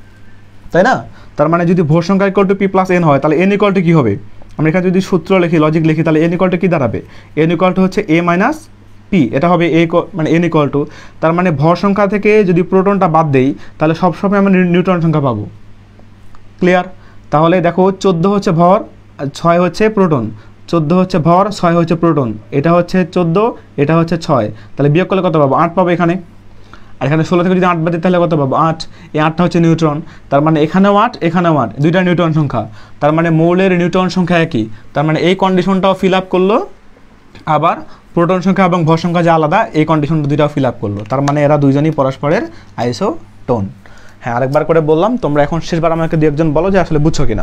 তাই না? তার মানে যদি ভর সংখ্যা equal to P plus N হয় তাহলে এন ইকুয়াল টু কী হবে? আমরা এখানে যদি সূত্র লিখি, লজিক লিখি, তাহলে এন ইকুয়াল টু কী দাঁড়াবে? এন ইকুয়াল টু হচ্ছে এ মাইনাস পি, এটা হবে এ মানে এন ইকুয়াল টু, তার মানে ভর সংখ্যা থেকে যদি প্রোটনটা বাদ দেই তাহলে সবসময় আমরা নিউট্রন সংখ্যা পাবো। ক্লিয়ার? তাহলে দেখো চোদ্দো হচ্ছে ভর, ছয় হচ্ছে প্রোটন, চোদ্দো হচ্ছে ভর, ছয় হচ্ছে প্রোটন, এটা হচ্ছে চোদ্দো, এটা হচ্ছে ছয়, তাহলে বিয়োগ করলে কত পাবো? আট পাবো এখানে। আর এখানে ষোলো থেকে যদি আট বাদ দিই তাহলে কত পাবো? আট। এই আটটা হচ্ছে নিউট্রন, তার মানে এখানেও আট এখানেও আট, দুইটা নিউট্রন সংখ্যা, তার মানে মৌলের নিউট্রন সংখ্যা একই, তার মানে এই কন্ডিশনটাও ফিল আপ করলো, আবার প্রোটন সংখ্যা এবং ভর সংখ্যা যে আলাদা এই কন্ডিশনটা দুইটাও ফিল আপ করলো, তার মানে এরা দুইজনই পরস্পরের আইসোটোন। হ্যাঁ, আরেকবার করে বললাম, তোমরা এখন শেষবার আমাকে দু একজন বলো যে আসলে বুঝছো কিনা।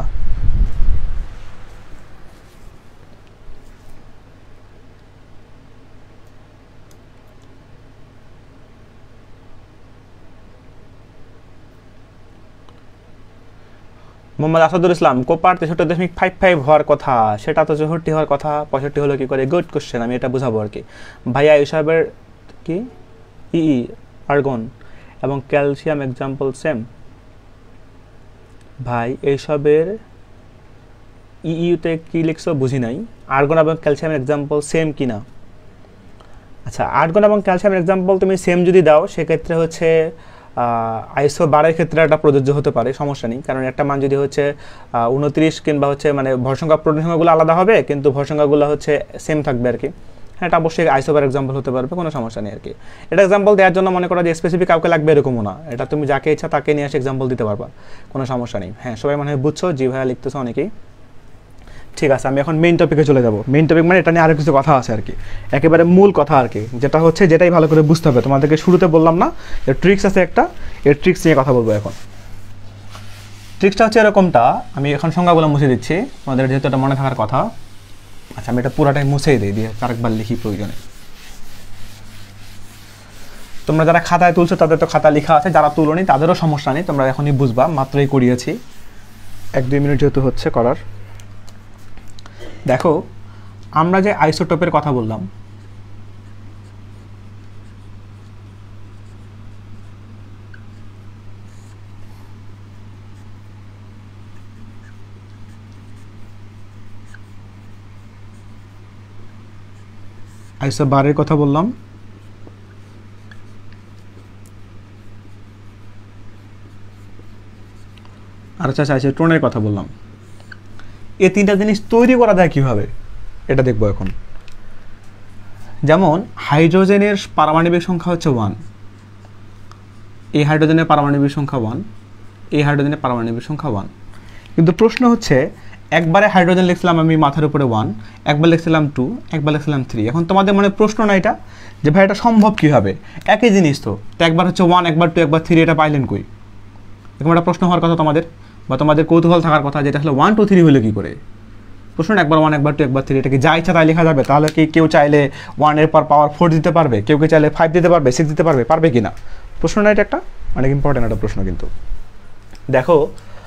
মোহাম্মদ আসাদুল ইসলাম, কোপার তেষট্টি দশমিক ফাইভ ফাইভ হওয়ার কথা, সেটা তো চৌষট্টি হওয়ার কথা, পঁয়ষট্টি হলো কি করে? গুড কোশ্চেন, আমি এটা বুঝাবো আর কি। ভাইয়া এইসবের কি ই আর্গন এবং ক্যালসিয়াম এক্সাম্পল সেম? ভাই এইসবের ইইউতে কি লিখছো বুঝি নাই, আর্গন এবং ক্যালসিয়ামের এক্সাম্পল সেম কি না? আচ্ছা, আর্গন এবং ক্যালসিয়ামের এক্সাম্পল তুমি সেম যদি দাও সেক্ষেত্রে হচ্ছে আইসো বারের ক্ষেত্রে একটা প্রযোজ্য হতে পারে, সমস্যা নেই, কারণ একটা মান যদি হচ্ছে উনত্রিশ কিংবা হচ্ছে মানে ভরসংখ্যা প্রোটন সংখ্যাগুলো আলাদা হবে কিন্তু ভরসংখ্যাগুলো হচ্ছে সেম থাকবে আর কি। হ্যাঁ, এটা অবশ্যই আইসো বার এক্সাম্পল হতে পারবে, কোনো সমস্যা নেই আর কি। এটা এক্সাম্পল দেওয়ার জন্য মনে করো যে স্পেসিফিক কাউকে লাগবে এরকমও না, এটা তুমি যাকে ইচ্ছা তাকে নিয়ে এসে এক্সাম্পল দিতে পারবা, কোনো সমস্যা নেই। হ্যাঁ, সবাই মনে হয় বুঝছো, জি ভাইয়া লিখতেছো অনেকেই। ঠিক আছে, আমি এখন মেইন টপিকে চলে যাব। মেইন টপিক মানে এটা নিয়ে আরও কিছু কথা আছে আর কি, একেবারে মূল কথা আর কি, যেটা হচ্ছে যেটাই ভালো করে বুঝতে হবে। তোমাদেরকে শুরুতে বললাম না এর ট্রিক্স আছে একটা, এর ট্রিক্স নিয়ে কথা বলবো এখন। ট্রিক্সটা হচ্ছে এরকমটা, আমি এখন সংজ্ঞাগুলো মুছে দিচ্ছি তোমাদের যেহেতু এটা মনে থাকার কথা। আচ্ছা, আমি এটা পুরাটাই মুছেই দিই, দিয়ে আরেকবার লিখি প্রয়োজনে। তোমরা যারা খাতায় তুলছো তাদের তো খাতা লেখা আছে, যারা তুলোনি তাদেরও সমস্যা নেই, তোমরা এখনই বুঝবা, মাত্রই করিয়েছি, এক দুই মিনিট যেহেতু হচ্ছে করার। দেখো, আমরা যে আইসোটোপের কথা বললাম, আইসো বারের কথা বললাম, আর আচ্ছা আইসো টোনের কথা বললাম। এই তিনটা জিনিস তৈরি করা যায় কীভাবে এটা দেখবো এখন। যেমন হাইড্রোজেনের পারমাণবিক সংখ্যা হচ্ছে ওয়ান, এই হাইড্রোজেনের পারমাণবিক সংখ্যা ওয়ান, এই হাইড্রোজেনের পারমাণবিক সংখ্যা ওয়ান, কিন্তু প্রশ্ন হচ্ছে একবারে হাইড্রোজেন লিখছিলাম আমি মাথার উপরে ওয়ান, একবার লিখছিলাম টু, একবার লিখছিলাম থ্রি। এখন তোমাদের মনে প্রশ্ন না এটা যে ভাই এটা সম্ভব কীভাবে, একই জিনিস তো, তো একবার হচ্ছে ওয়ান, একবার টু, একবার থ্রি, এটা পাইলেন কই? এরকম একটা প্রশ্ন হওয়ার কথা তোমাদের, বা তোমাদের কৌতূহল থাকার কথা যেটা আসলে ওয়ান টু থ্রি হলে কী করে। প্রশ্ন একবার ওয়ান, একবার টু, একবার থ্রি, এটা কি যা ইচ্ছা তাই লেখা যাবে? তাহলে কি কেউ চাইলে ওয়ানের পর পাওয়ার ফোর দিতে পারবে, কেউ কে চাইলে ফাইভ দিতে পারবে, সিক্স দিতে পারবে, পারবে কি না? প্রশ্ন না, এটা একটা অনেক ইম্পর্টেন্ট একটা প্রশ্ন। কিন্তু দেখো,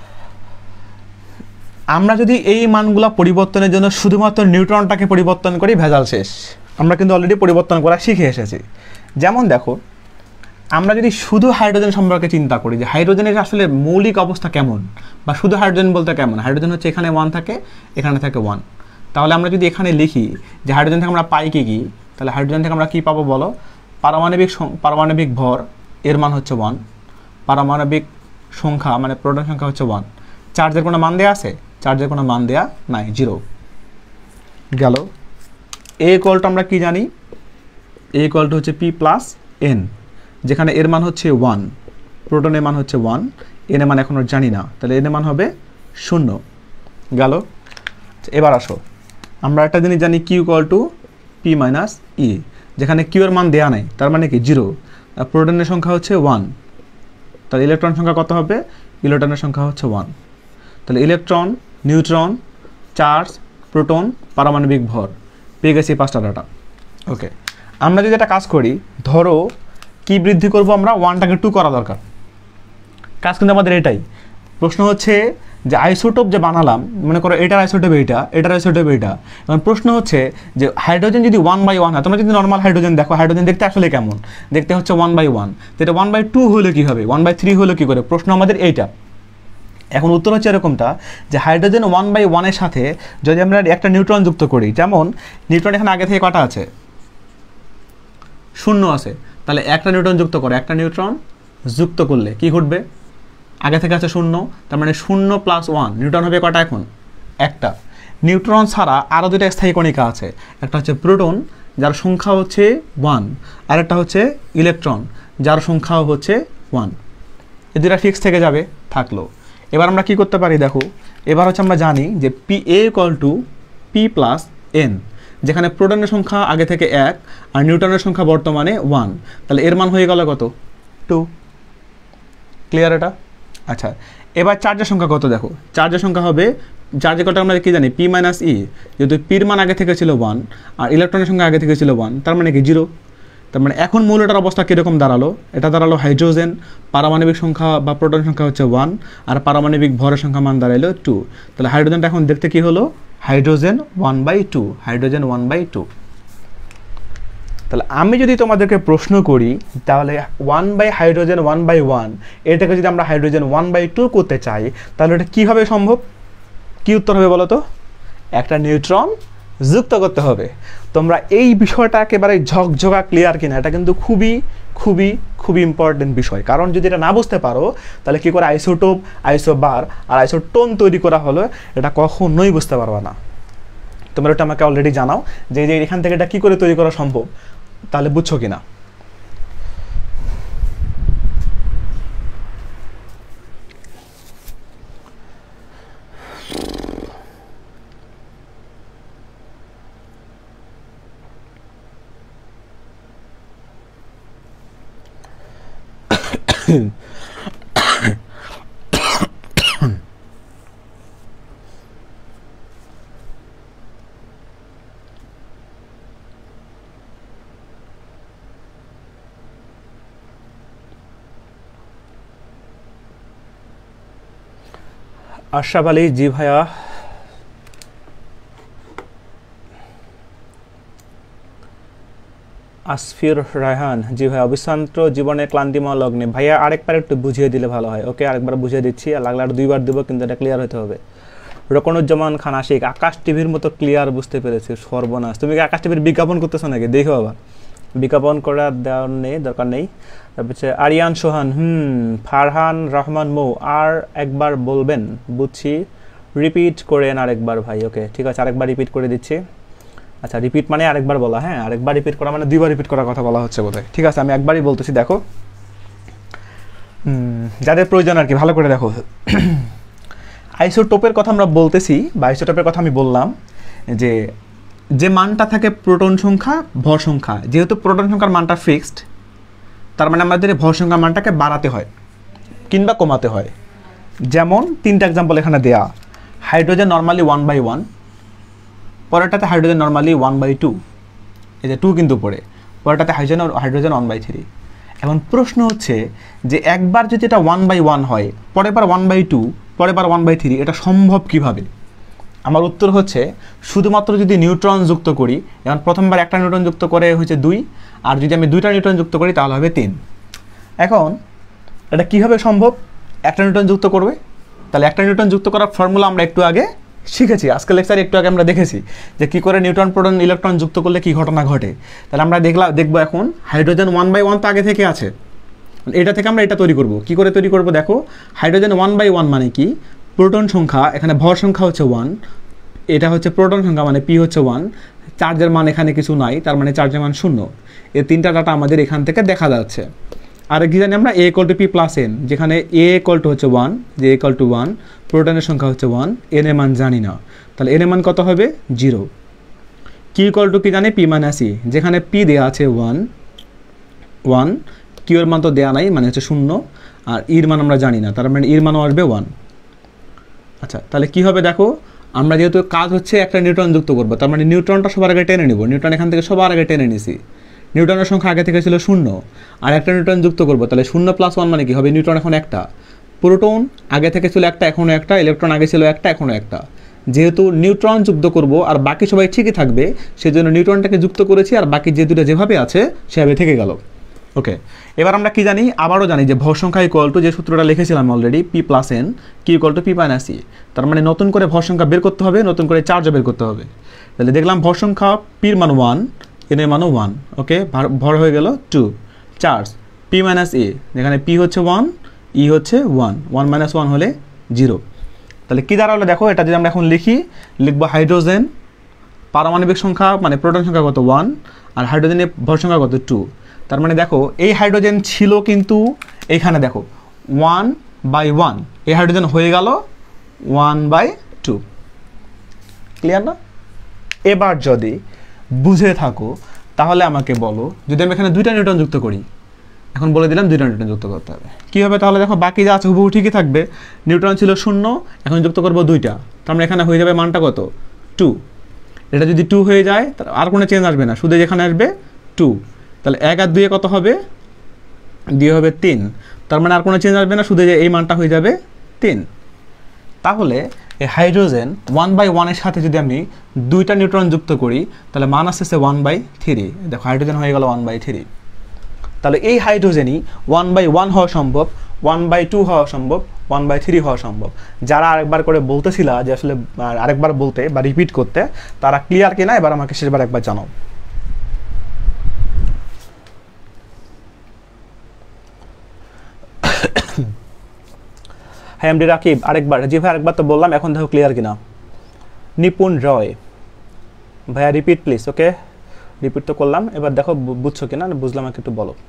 আমরা যদি এই মানগুলো পরিবর্তনের জন্য শুধুমাত্র নিউট্রনটাকে পরিবর্তন করি, ভেজাল শেষ। আমরা কিন্তু অলরেডি পরিবর্তন করা শিখে এসেছি। যেমন দেখো, আমরা যদি শুধু হাইড্রোজেন সম্পর্কে চিন্তা করি যে হাইড্রোজেনের আসলে মৌলিক অবস্থা কেমন, বা শুধু হাইড্রোজেন বলতে কেমন, হাইড্রোজেন হচ্ছে এখানে ওয়ান থাকে, এখানে থাকে ওয়ান, তাহলে আমরা যদি এখানে লিখি যে হাইড্রোজেন থেকে আমরা পাই কি কি, তাহলে হাইড্রোজেন থেকে আমরা কী পাবো বলো? পারমাণবিক পারমাণবিক ভর এর মান হচ্ছে ওয়ান, পারমাণবিক সংখ্যা মানে প্রোটন সংখ্যা হচ্ছে ওয়ান, চার্জের কোনো মান দেওয়া আছে? চার্জের কোনো মান দেওয়া নাই, জিরো গেল। এ ইকুয়ালটা আমরা কি জানি? এ ইকুয়ালটা হচ্ছে পি প্লাস এন, যেখানে এর মান হচ্ছে ওয়ান, প্রোটনের মান হচ্ছে ওয়ান, এন এর মান এখন জানি না, তাহলে এন এর মান হবে শূন্য গেল। এবার আসো, আমরা একটা জিনিস জানি, Q equal to P minus E, যেখানে কিউ এর মান দেওয়া নেই, তার মানে কি জিরো, আর প্রোটনের সংখ্যা হচ্ছে ওয়ান, তাহলে ইলেকট্রন সংখ্যা কত হবে? ইলেকট্রনের সংখ্যা হচ্ছে ওয়ান। তাহলে ইলেকট্রন, নিউট্রন, চার্জ, প্রোটন, পারমাণবিক ভর, পেয়ে গেছি পাঁচটা ডাটা। ওকে, আমরা যদি একটা কাজ করি, ধরো কি বৃদ্ধি করব আমরা? ওয়ানটাকে টু করা দরকার, কাজ কিন্তু আমাদের এটাই। প্রশ্ন হচ্ছে যে আইসোটোপ যে বানালাম, মনে করো এটার আইসোটোপ এইটা, এটার আইসোটোপ এইটা, এখন প্রশ্ন হচ্ছে যে হাইড্রোজেন যদি ওয়ান বাই ওয়ান হয়, তোমরা যদি নর্মাল হাইড্রোজেন দেখো, হাইড্রোজেন দেখতে আসলে কেমন? দেখতে হচ্ছে ওয়ান বাই ওয়ান, তো এটা ওয়ান বাই টু হলে কী হবে? ওয়ান বাই থ্রি হলে কী করে? প্রশ্ন আমাদের এইটা। এখন উত্তর হচ্ছে এরকমটা যে হাইড্রোজেন ওয়ান বাই ওয়ানের সাথে যদি আমরা একটা নিউট্রন যুক্ত করি, যেমন নিউট্রন এখানে আগে থেকে কটা আছে? শূন্য আছে, তাহলে একটা নিউট্রন যুক্ত করে, একটা নিউট্রন যুক্ত করলে কি ঘটবে? আগে থেকে আছে শূন্য, তার মানে শূন্য প্লাস ওয়ান, নিউট্রন হবে কটা এখন? একটা। নিউট্রন ছাড়া আরও দুটো স্থায়ী কণিকা আছে, একটা হচ্ছে প্রোটন যার সংখ্যা হচ্ছে ওয়ান, আর একটা হচ্ছে ইলেকট্রন যার সংখ্যাও হচ্ছে ওয়ান। এই দুটা ফিক্স থেকে যাবে, থাকলো। এবার আমরা কি করতে পারি দেখো, এবার হচ্ছে আমরা জানি যে P A equal to P plus N, যেখানে প্রোটনের সংখ্যা আগে থেকে এক আর নিউট্রনের সংখ্যা বর্তমানে ওয়ান, তাহলে এর মান হয়ে গেল কত? টু। ক্লিয়ার এটা? আচ্ছা, এবার চার্জের সংখ্যা কত দেখো, চার্জের সংখ্যা হবে, চার্জের কত আমরা কি জানি, পি মাইনাস ই, যেহেতু পির মান আগে থেকে ছিল ওয়ান আর ইলেকট্রনের সংখ্যা আগে থেকে ছিল ওয়ান, তার মানে কি জিরো। তার মানে এখন মৌলটার অবস্থা কীরকম দাঁড়ালো, এটা দাঁড়ালো হাইড্রোজেন, পারমাণবিক সংখ্যা বা প্রোটন সংখ্যা হচ্ছে ওয়ান আর পারমাণবিক ভরের সংখ্যা মান দাঁড়ালো টু। তাহলে হাইড্রোজেনটা এখন দেখতে কি হলো, hydrogen one by two, hydrogen one by two. তাহলে আমি যদি তোমাদেরকে প্রশ্ন করি তাহলে one by hydrogen one by one, এটাকে যদি আমরা হাইড্রোজেন ওয়ান বাই টু করতে চাই তাহলে এটা কীভাবে সম্ভব? কী উত্তর হবে বলো তো? একটা নিউট্রন যুক্ত করতে হবে। তোমরা এই বিষয়টা একেবারে ঝকঝকা ক্লিয়ার কিনা, এটা কিন্তু খুবই খুবই খুবই ইম্পর্টেন্ট বিষয়। কারণ যদি এটা না বুঝতে পারো তাহলে কী করে আইসোটোপ, আইসোবার আর আইসোটোন তৈরি করা হলো এটা কখনোই বুঝতে পারবা না। তোমরা এটা আমাকে অলরেডি জানাও যে যে এখান থেকে এটা কী করে তৈরি করা সম্ভব, তাহলে বুঝছো কিনা। আশরাফ আলী, জি ভাইয়া। আসফির রায়হান, জি ভাইয়া। অবিশ্রান্ত জীবনে ক্লান্তিময় লগ্নে, ভাইয়া আরেকবার একটু বুঝিয়ে দিলে ভালো হয়। ওকে, আরেকবার বুঝিয়ে দিচ্ছি, আর লাগলে আর দুইবার দেবো, কিন্তু এটা ক্লিয়ার হতে হবে। রকনুজ্জামান খান আশিক, আকাশ টিভির মতো ক্লিয়ার বুঝতে পেরেছি। সর্বনাশ, তুমি কি আকাশ টিভির বিজ্ঞাপন করতেছো নাকি? দেখো বাবা, বিজ্ঞাপন করার দেওয়ার নেই, দরকার নেই। তারপর হচ্ছে আরিয়ান সোহান, হুম ফারহান রহমান মৌ, আর একবার বলবেন? বুঝছি, রিপিট করেন আরেকবার ভাই। ওকে ঠিক আছে, আরেকবার রিপিট করে দিচ্ছি। আচ্ছা, রিপিট মানে আরেকবার বলা, হ্যাঁ আরেকবার রিপিট করা মানে দুইবার রিপিট করার কথা বলা হচ্ছে বোধহয়। ঠিক আছে, আমি একবারই বলতেছি, দেখো যাদের প্রয়োজন আর কি, ভালো করে দেখো। আইসোটোপের কথা আমরা বলতেছি, বা আইসোটোপের কথা আমি বললাম যে যে মানটা থাকে প্রোটন সংখ্যা ভর সংখ্যা, যেহেতু প্রোটন সংখ্যার মানটা ফিক্সড, তার মানে আমাদের ভর সংখ্যার মানটাকে বাড়াতে হয় কিংবা কমাতে হয়। যেমন তিনটা এক্সাম্পল এখানে দেয়া, hydrogen normally one by one, পরেরটাতে hydrogen normally one by two, এই যে টু কিন্তু পড়ে, পরেরটাতে hydrogen hydrogen one by three. এখন প্রশ্ন হচ্ছে যে একবার যদি এটা ওয়ান বাই ওয়ান হয়, পরের বার ওয়ান বাই টু, পরের বার ওয়ান বাই থ্রি, এটা সম্ভব কীভাবে? আমার উত্তর হচ্ছে শুধুমাত্র যদি নিউট্রন যুক্ত করি, যেমন প্রথমবার একটা নিউট্রন যুক্ত করে হচ্ছে দুই, আর যদি আমি দুইটা নিউট্রন যুক্ত করি তাহলে হবে তিন। এখন এটা কীভাবে সম্ভব? একটা নিউট্রন যুক্ত করবে, তাহলে একটা নিউট্রন যুক্ত করার ফর্মুলা আমরা একটু আগে শিখেছি, আজকে লেকচারে একটু আগে আমরা দেখেছি যে কী করে নিউট্রন প্রোটন ইলেকট্রন যুক্ত করলে কী ঘটনা ঘটে। তাহলে আমরা দেখলাম দেখবো এখন হাইড্রোজেন ওয়ান বাই ওয়ান তো আগে থেকে আছে, এটা থেকে আমরা এটা তৈরি করব। কি করে তৈরি করব দেখো, হাইড্রোজেন ওয়ান বাই ওয়ান মানে কি, প্রোটন সংখ্যা, এখানে ভর সংখ্যা হচ্ছে ওয়ান, এটা হচ্ছে প্রোটন সংখ্যা মানে পি হচ্ছে ওয়ান, চার্জের মান এখানে কিছু নাই, তার মানে চার্জের মান শূন্য। এই তিনটা ডাটা আমাদের এখান থেকে দেখা যাচ্ছে। আর কি জানি আমরা, A equal to P plus N, যেখানে এ ইকুয়াল টু হচ্ছে ওয়ান, যে ইকুয়াল টু ওয়ান, প্রোটনের সংখ্যা হচ্ছে ওয়ান, এন এর মান জানি না, তাহলে এন এর মান কত হবে? জিরো। কিউ ইকুয়াল টু কি জানি, পি মাইনাস ই, যেখানে পি দেওয়া আছে ওয়ান ওয়ান, কিউ এর মান তো দেওয়া নাই মানে হচ্ছে শূন্য, আর ইর মান আমরা জানি না, তার মানে ইর মানও আসবে ওয়ান। আচ্ছা, তাহলে কী হবে দেখো, আমরা যেহেতু কাজ হচ্ছে একটা নিউট্রন যুক্ত করবো, তার মানে নিউট্রনটা সবার আগে টেনে নেব, নিউট্রন এখান থেকে সবার আগে টেনে নিছি, নিউট্রনের সংখ্যা আগে থেকে ছিল শূন্য, আর একটা নিউট্রন যুক্ত করবো, তাহলে শূন্য প্লাস ওয়ান মানে কি হবে, নিউট্রন এখন একটা, প্রোটন আগে থেকে ছিল একটা এখনও একটা, ইলেকট্রন আগে ছিল একটা এখনও একটা, যেহেতু নিউট্রন যুক্ত করব আর বাকি সবাই ঠিকই থাকবে, সেজন্য নিউট্রনটাকে যুক্ত করেছি, আর বাকি যে দুটো যেভাবে আছে সেভাবে থেকে গেল। ওকে, এবার আমরা কি জানি, আবারও জানি যে ভর সংখ্যা ইকুয়াল টু, যে সূত্রটা লিখেছিলাম already, P plus N, Q equal to P minus E, তার মানে নতুন করে ভর সংখ্যা বের করতে হবে, নতুন করে চার্জও বের করতে হবে। তাহলে দেখলাম ভর সংখ্যা পির মান ওয়ান, এন এর মানও ওয়ান, ওকে ভর হয়ে গেল two, charge P minus E, যেখানে পি হচ্ছে ওয়ান, ই হচ্ছে ওয়ান, ওয়ান মাইনাস ওয়ান হলে জিরো। তাহলে কী দাঁড়ালো দেখো, এটা যদি আমরা এখন লিখি, লিখবো হাইড্রোজেন পারমাণবিক সংখ্যা মানে প্রোটন সংখ্যা কত ওয়ান, আর হাইড্রোজেনের ভর সংখ্যা কত টু, তার মানে দেখো এই হাইড্রোজেন ছিল কিন্তু এইখানে দেখো ওয়ান বাই ওয়ান, এই হাইড্রোজেন হয়ে গেল ওয়ান বাই টু। ক্লিয়ার না? এবার যদি বুঝে থাকো তাহলে আমাকে বলো, যদি আমি এখানে দুইটা নিউট্রন যুক্ত করি, এখন বলে দিলাম দুইটা নিউট্রন যুক্ত করতে হবে, কী হবে তাহলে দেখো বাকি যা আছে হুবহু ঠিকই থাকবে। নিউট্রন ছিল শূন্য, এখন যুক্ত করবো দুইটা, তার মানে এখানে হয়ে যাবে মানটা কত? টু। এটা যদি টু হয়ে যায় তাহলে আর কোনো চেঞ্জ আসবে না, শুধু যেখানে আসবে টু। তাহলে এক আর দুয়ে কত হবে? দুই হবে তিন, তার মানে আর কোনো চেঞ্জ আসবে না, শুধু যে এই মানটা হয়ে যাবে তিন। তাহলে এই হাইড্রোজেন ওয়ান বাই ওয়ানের সাথে যদি আমি দুইটা নিউট্রন যুক্ত করি তাহলে মান আসতেছে ওয়ান বাই থ্রি। দেখো হাইড্রোজেন হয়ে গেল ওয়ান বাই থ্রি। তাহলে এই হাইড্রোজেনই ওয়ান বাই ওয়ান হওয়া সম্ভব, ওয়ান বাই টু হওয়া সম্ভব, ওয়ান বাই থ্রি হওয়া সম্ভব। যারা আরেকবার করে বলতেছিল যে আসলে আরেকবার বলতে বা রিপিট করতে, তারা ক্লিয়ার কিনা এবার আমাকে শেষবার একবার জানাও। হ্যাঁ এমডি রাকিব আরেকবার, জি ভাই আরেকবার তো বললাম, এখন দেখো ক্লিয়ার কিনা। নিপুণ রয় ভাইয়া রিপিট প্লিজ। ওকে রিপিট তো করলাম, এবার দেখো বুঝছো কিনা, বুঝলাম আমাকে একটু বলো।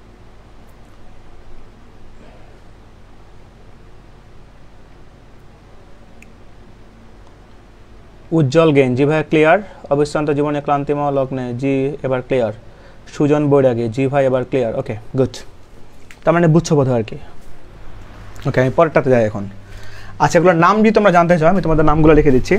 উজ্জ্বল গেন, জি ভাই ক্লিয়ার। অবিশ্রান্ত জীবনে ক্লান্তিময় লগ্নে, জি এবার ক্লিয়ার। সুজন বৈরাগী, জি ভাই এবার ক্লিয়ার। ওকে গুড, তার মানে বুঝছো বোধ হয় আর কি। ওকে আমি পরেরটাতে যাই এখন। আচ্ছা এগুলোর নাম যদি তোমরা জানতে চাও আমি তোমাদের নামগুলো লিখে দিচ্ছি।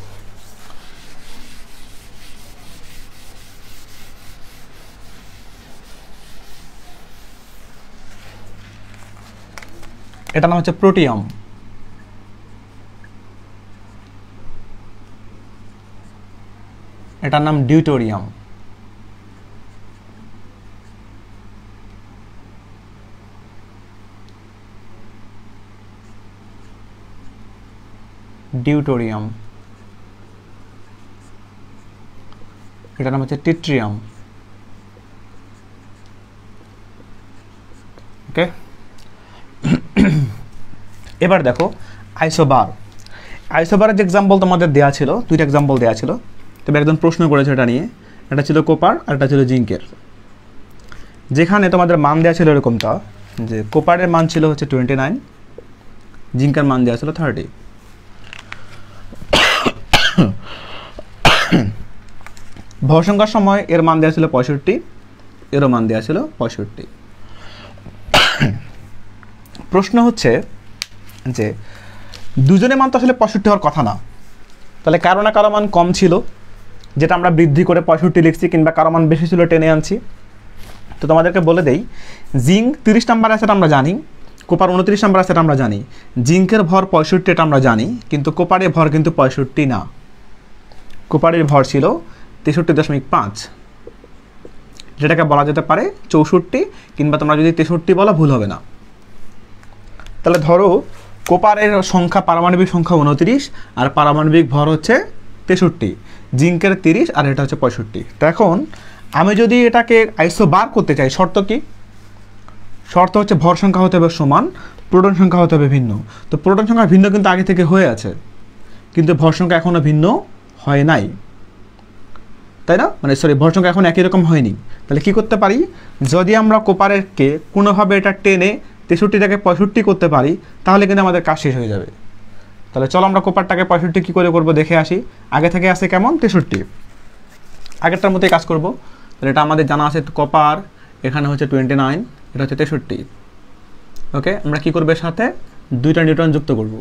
এটার নাম হচ্ছে প্রোটিয়াম, এটার নাম ডিউটোরিয়াম, ডিউটোরিয়াম, এটার নাম হচ্ছে টিট্রিয়াম। ওকে এবার দেখো আইসোবার। আইসোবারের যে এক্সাম্পল তোমাদের দেওয়া ছিল, দুইটা এক্সাম্পল দেওয়া ছিল, তবে একজন প্রশ্ন করেছে এটা নিয়ে। এটা ছিল কোপার আর এটা ছিল জিঙ্কের। যেখানে তোমাদের মান দেওয়া ছিল এরকমটা যে কোপারের মান ছিল হচ্ছে টোয়েন্টি নাইন, জিঙ্কের মান দেওয়া ছিল থার্টি। ভর সংখ্যার সময় এর মান দেওয়া ছিল পঁয়ষট্টি, এরও মান দেওয়া ছিল পঁয়ষট্টি। প্রশ্ন হচ্ছে যে দুজনের মান তো আসলে পঁয়ষট্টি হওয়ার কথা না, তাহলে কারো না কারো মান কম ছিল যেটা আমরা বৃদ্ধি করে পঁয়ষট্টি লিখছি, কিংবা কারো মান বেশি ছিল টেনে আনছি। তো তোমাদেরকে বলে দেই, জিঙ্ক তিরিশ নাম্বার আছে এটা আমরা জানি, কোপার উনত্রিশ নাম্বার আছে এটা আমরা জানি, জিঙ্কের ভর পঁয়ষট্টি এটা আমরা জানি, কিন্তু কোপারের ভর কিন্তু পঁয়ষট্টি না, কোপারের ভর ছিল তেষট্টি দশমিক পাঁচ, যেটাকে বলা যেতে পারে চৌষট্টি, কিংবা তোমরা যদি তেষট্টি বলো ভুল হবে না। তাহলে ধরো কোপারের সংখ্যা পারমাণবিক সংখ্যা উনত্রিশ আর পারমাণবিক ভর হচ্ছে তেষট্টি, জিঙ্কের তিরিশ আর এটা হচ্ছে পঁয়ষট্টি। তো এখন আমি যদি এটাকে আইসোবার করতে চাই, শর্ত কি? শর্ত হচ্ছে ভর সংখ্যা হতে হবে সমান, প্রোটন সংখ্যা হতে হবে ভিন্ন। তো প্রোটন সংখ্যা ভিন্ন কিন্তু আগে থেকে হয়ে আছে, কিন্তু ভর সংখ্যা এখনও ভিন্ন হয় নাই, তাই না? মানে সরি ভর সংখ্যা এখন একই রকম হয়নি। তাহলে কি করতে পারি, যদি আমরা কোপারেরকে কোনোভাবে এটা টেনে তেষট্টিটাকে পঁয়ষট্টি করতে পারি তাহলে কিন্তু আমাদের কাজ শেষ হয়ে যাবে। তাহলে চলো আমরা কোপারটাকে পঁয়ষট্টি কী করে করবো দেখে আসি। আগে থেকে আসে কেমন তেষট্টি, আগেরটার মতোই কাজ করব। তাহলে এটা আমাদের জানা আছে কপার, এখানে হচ্ছে টোয়েন্টি নাইন, এটা হচ্ছে তেষট্টি। ওকে আমরা কী করবো, এর সাথে দুইটা নিউট্রন যুক্ত করব,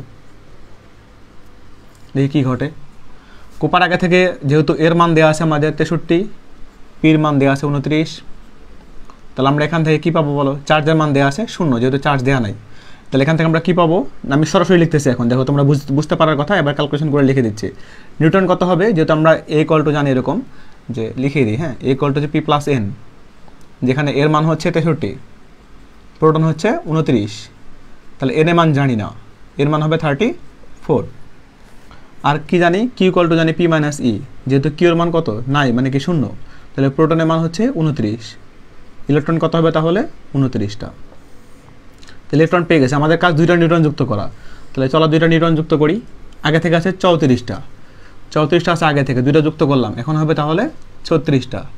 দেখি কী ঘটে। কোপার আগে থেকে যেহেতু এর মান দেওয়া আছে আমাদের তেষট্টি, পির মান দেওয়া আছে উনত্রিশ, তাহলে আমরা এখান থেকে কী পাবো বলো, চার্জের মান দেওয়া আছে শূন্য, যেহেতু চার্জ দেওয়া নাই। তাহলে এখান থেকে আমরা কী পাবো, আমি সরাসরি লিখতেছি এখন, দেখো তোমরা বুঝতে পারার কথা, এবার ক্যালকুলেশন করে লিখে দিচ্ছি। নিউটন কত হবে, যেহেতু আমরা এ ইকুয়াল টু জানি এরকম যে লিখে দিই, হ্যাঁ এ ইকুয়াল টু হচ্ছে পি প্লাস এন, যেখানে এর মান হচ্ছে তেষট্টি, প্রোটন হচ্ছে উনত্রিশ, তাহলে এন এর মান জানি না, এর মান হবে থার্টি ফোর। আর কি জানি, কিউ ইকুয়াল টু জানি পি মাইনাস ই, যেহেতু কিউর মান কত নাই মানে কি শূন্য, তাহলে প্রোটনের মান হচ্ছে উনত্রিশ, ইলেকট্রন কত হবে তাহলে উনত্রিশটা। ইলেকট্রন পেয়ে গেছে, আমাদের কাজ দুইটা নিউট্রন যুক্ত করা। তাহলে চলো দুইটা নিউট্রন যুক্ত করি। আগে থেকে আছে চৌত্রিশটা, চৌত্রিশটা আছে আগে থেকে, দুইটা যুক্ত করলাম, এখন হবে তাহলে ছত্রিশটা।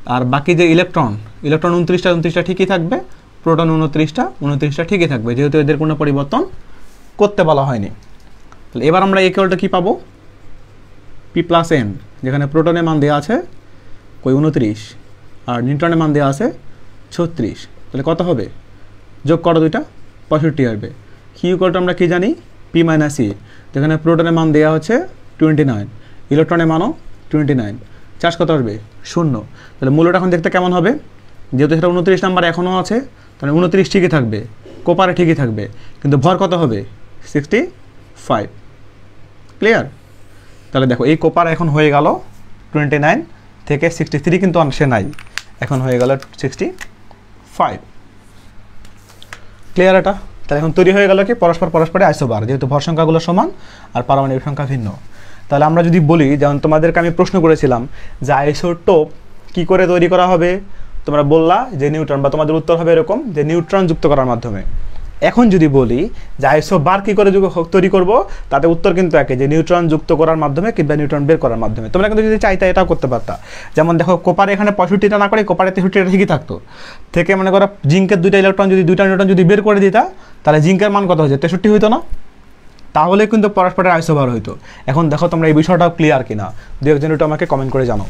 আর বাকি যে ইলেকট্রন ইলেকট্রন উনত্রিশটা উনত্রিশটা ঠিকই থাকবে, প্রোটন উনত্রিশটা উনত্রিশটা ঠিকই থাকবে, যেহেতু এদের কোনো পরিবর্তন করতে বলা হয়নি। তাহলে এবার আমরা ইকুয়ালটা কী পাবো, পি প্লাস এন, যেখানে প্রোটনের মান দেওয়া আছে কই উনত্রিশ আর নিউট্রনের মান দেওয়া আছে ছত্রিশ। তাহলে কত হবে, যোগ করো দুইটা, পঁয়ষট্টি আসবে। কিউ ইকুয়ালটা আমরা কী জানি, পি মাইনাস ই, যেখানে প্রোটনের মান দেওয়া হচ্ছে টোয়েন্টি নাইন, ইলেকট্রনের মানও টোয়েন্টি নাইন, চার্জ কত আসবে শূন্য। তাহলে মূল্যটা এখন দেখতে কেমন হবে, যেহেতু সেটা উনত্রিশ নাম্বার এখনও আছে, তাহলে উনত্রিশ ঠিকই থাকবে, কোপারে ঠিকই থাকবে, কিন্তু ভর কত হবে সিক্সটি ফাইভ। ক্লিয়ার? তাহলে দেখো এই কোপার এখন হয়ে গেল টোয়েন্টি নাইন থেকে সিক্সটি থ্রি কিন্তু অংশে নাই, এখন হয়ে গেল সিক্সটি ফাইভ। ক্লিয়ার? এটা তাহলে এখন তৈরি হয়ে গেল কি পরস্পর পরস্পরে আইসোবার, যেহেতু ভর সংখ্যাগুলো সমান আর পারমাণবিক সংখ্যা ভিন্ন। তাহলে আমরা যদি বলি, যেমন তোমাদেরকে আমি প্রশ্ন করেছিলাম যে আইসোটোপ কি করে তৈরি করা হবে, তোমরা বললা যে নিউট্রন, বা তোমাদের উত্তর হবে এরকম যে নিউট্রন যুক্ত করার মাধ্যমে। এখন যদি বলি যে আইসোবার কী করে তৈরি করব, তাতে উত্তর কিন্তু একে, যে নিউট্রন যুক্ত করার মাধ্যমে কিংবা নিউট্রন বের করার মাধ্যমে। তোমরা কিন্তু যদি চাইতে এটাও করতে পারতা, যেমন দেখো কোপারে এখানে পঁয়ষট্টিটা না করে কোপারে তেষট্টিটা ঠিকই থাকতো, থেকে মনে করো জিঙ্কের দুইটা ইলেকট্রন যদি দুইটা নিউট্রন যদি বের করে দিতা, তাহলে জিঙ্কের মান কত হয়েছে, তেষট্টি হইতো না? তাহলে কিন্তু পরস্পরের আইসোবার হইতো। এখন দেখো তোমরা এই বিষয়টাও ক্লিয়ার কিনা, দু একজন একটু আমাকে কমেন্ট করে জানাও।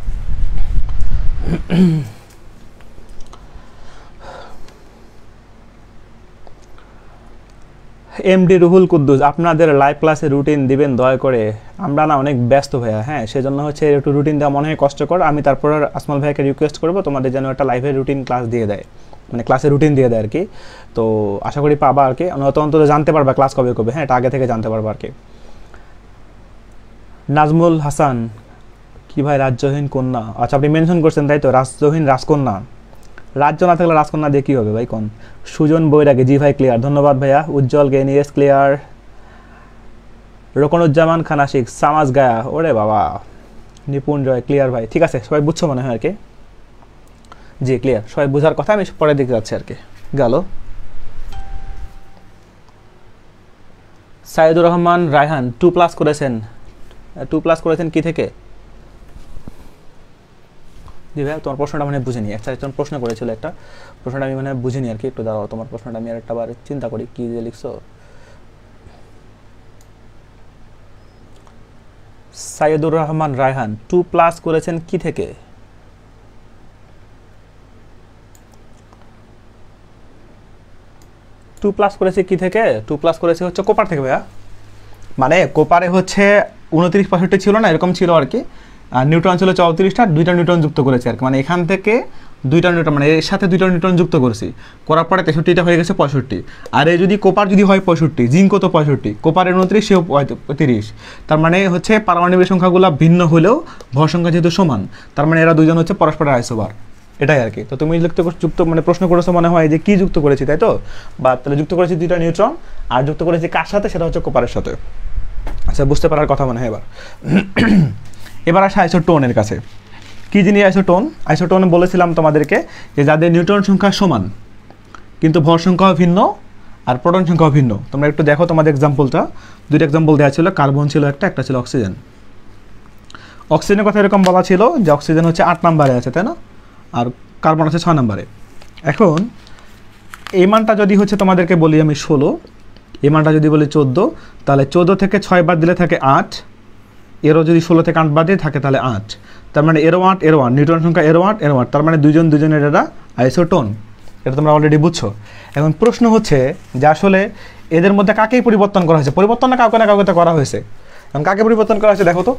এমডি রুহুল কুদ্দুস, আপনাদের লাইভ ক্লাসে রুটিন দিবেন দয়া করে, আমরা না অনেক ব্যস্ত ভাইয়া, হ্যাঁ সেজন্য হচ্ছে একটু রুটিন দেওয়া মনে হয় কষ্টকর। আমি তারপর আসমাল ভাইকে রিকোয়েস্ট করবো তোমাদের যেন একটা লাইভের রুটিন ক্লাস দিয়ে দেয়, মানে ক্লাসে রুটিন দিয়ে দেয় আর কি। তো আশা করি পাবা আর কি, অত অন্তত জানতে পারবা ক্লাস কবে কবে, হ্যাঁ এটা আগে থেকে জানতে পারবা আর কি। নাজমুল হাসান, কি ভাই রাজ্যহীন কন্যা, আচ্ছা আপনি মেনশন করছেন তাই তো, রাজ্যহীন রাজকন্যা, রাজ্য না থাকলে রাজকন্যা দিয়ে কী হবে ভাই কোন। সুজন বৈরাগে, জি ভাই ক্লিয়ার, ধন্যবাদ ভাইয়া। উজ্জ্বল গেন, ইয়েস ক্লিয়ার। রোকনুজ্জামান খান আশিক, সামাজ গায়া, ওরে বাবা। নিপুণ জয়, ক্লিয়ার ভাই, ঠিক আছে সবাই বুঝছো মনে হয় আর কি, জি ক্লিয়ার, সবাই বোঝার কথা, আমি পরে দিকে যাচ্ছি আর কি। গেল সাইদুর রহমান রায়হান, টু প্লাস করেছেন, টু প্লাস করেছেন কি থেকে? জি ভাই তোমার প্রশ্নটা মানে বুঝিনি, একটা একজন প্রশ্ন করেছিল, একটা প্রশ্নটা আমি মানে বুঝিনি আর কি, একটু দাঁড়াও তোমার প্রশ্নটা আমি আর একটা বার চিন্তা করি কি যে লিখছো। সাইদুর রহমান রায়হান, টু প্লাস করেছেন কি থেকে? টু প্লাস করেছে কি থেকে? টু প্লাস করেছে হচ্ছে কোপার থেকে ভাইয়া, মানে কোপারে হচ্ছে উনত্রিশ পঁয়ষট্টি ছিল না, এরকম ছিল আর কি, আর নিউট্রন ছিল চৌত্রিশটা, দুইটা নিউট্রন যুক্ত করেছে আর কি, মানে এখান থেকে দুইটা নিউট্রন, মানে এর সাথে দুইটা নিউট্রন যুক্ত করেছি, করার পরে তেষট্টিটা হয়ে গেছে পঁয়ষট্টি। আর এই যদি কোপার যদি হয় পঁয়ষট্টি, জিঙ্ক তো পঁয়ষট্টি, কোপারের উনত্রিশ, সেও তিরিশ, তার মানে হচ্ছে পারমাণবিক সংখ্যাগুলো ভিন্ন হলেও ভর সংখ্যা যেহেতু সমান, তার মানে এরা দুইজন হচ্ছে পরস্পরের আইসোবার, এটাই আর কি। তো তুমি যুক্ত যুক্ত মানে প্রশ্ন করেছো মনে হয় যে কি যুক্ত করেছি তাই তো, বা তাহলে যুক্ত করেছি দুইটা নিউট্রন, আর যুক্ত করেছি কার সাথে, সেটা হচ্ছে কোপারের সাথে। আচ্ছা বুঝতে পারার কথা মনে হয় এবার। এবার আসে আইসোটোনের কাছে। কী জিনিস আইসোটোন? আইসোটোন বলেছিলাম তোমাদেরকে যে যাদের নিউট্রন সংখ্যা সমান কিন্তু ভর সংখ্যাও ভিন্ন আর প্রোটন সংখ্যাও ভিন্ন। তোমরা একটু দেখো তোমাদের এক্সাম্পলটা, দুইটা এক্সাম্পল দেওয়া ছিল, কার্বন ছিল একটা, একটা ছিল অক্সিজেন। অক্সিজেনের কথা এরকম বলা ছিল যে অক্সিজেন হচ্ছে আট নাম্বারে আছে তাই না, আর কার্বন আছে ছয় নাম্বারে। এখন এই মানটা যদি হচ্ছে তোমাদেরকে বলি আমি ষোলো, এই মানটা যদি বলি চোদ্দো, তাহলে চোদ্দো থেকে ছয় বাদ দিলে থাকে আট, এরও যদি ষোলো থেকে আট বাদ দিয়ে থাকে তাহলে আট, তার মানে এরো আট এরো আট, নিউট্রন সংখ্যা এরো আট এরো আট, তার মানে দুজন দুজনের এটা আইসোটোন, এটা তোমরা অলরেডি বুঝছো। এখন প্রশ্ন হচ্ছে যে আসলে এদের মধ্যে কাকেই পরিবর্তন করা হয়েছে, পরিবর্তন না কাউকে না কাউকে করা হয়েছে, এখন কাকে পরিবর্তন করা হয়েছে দেখো তো।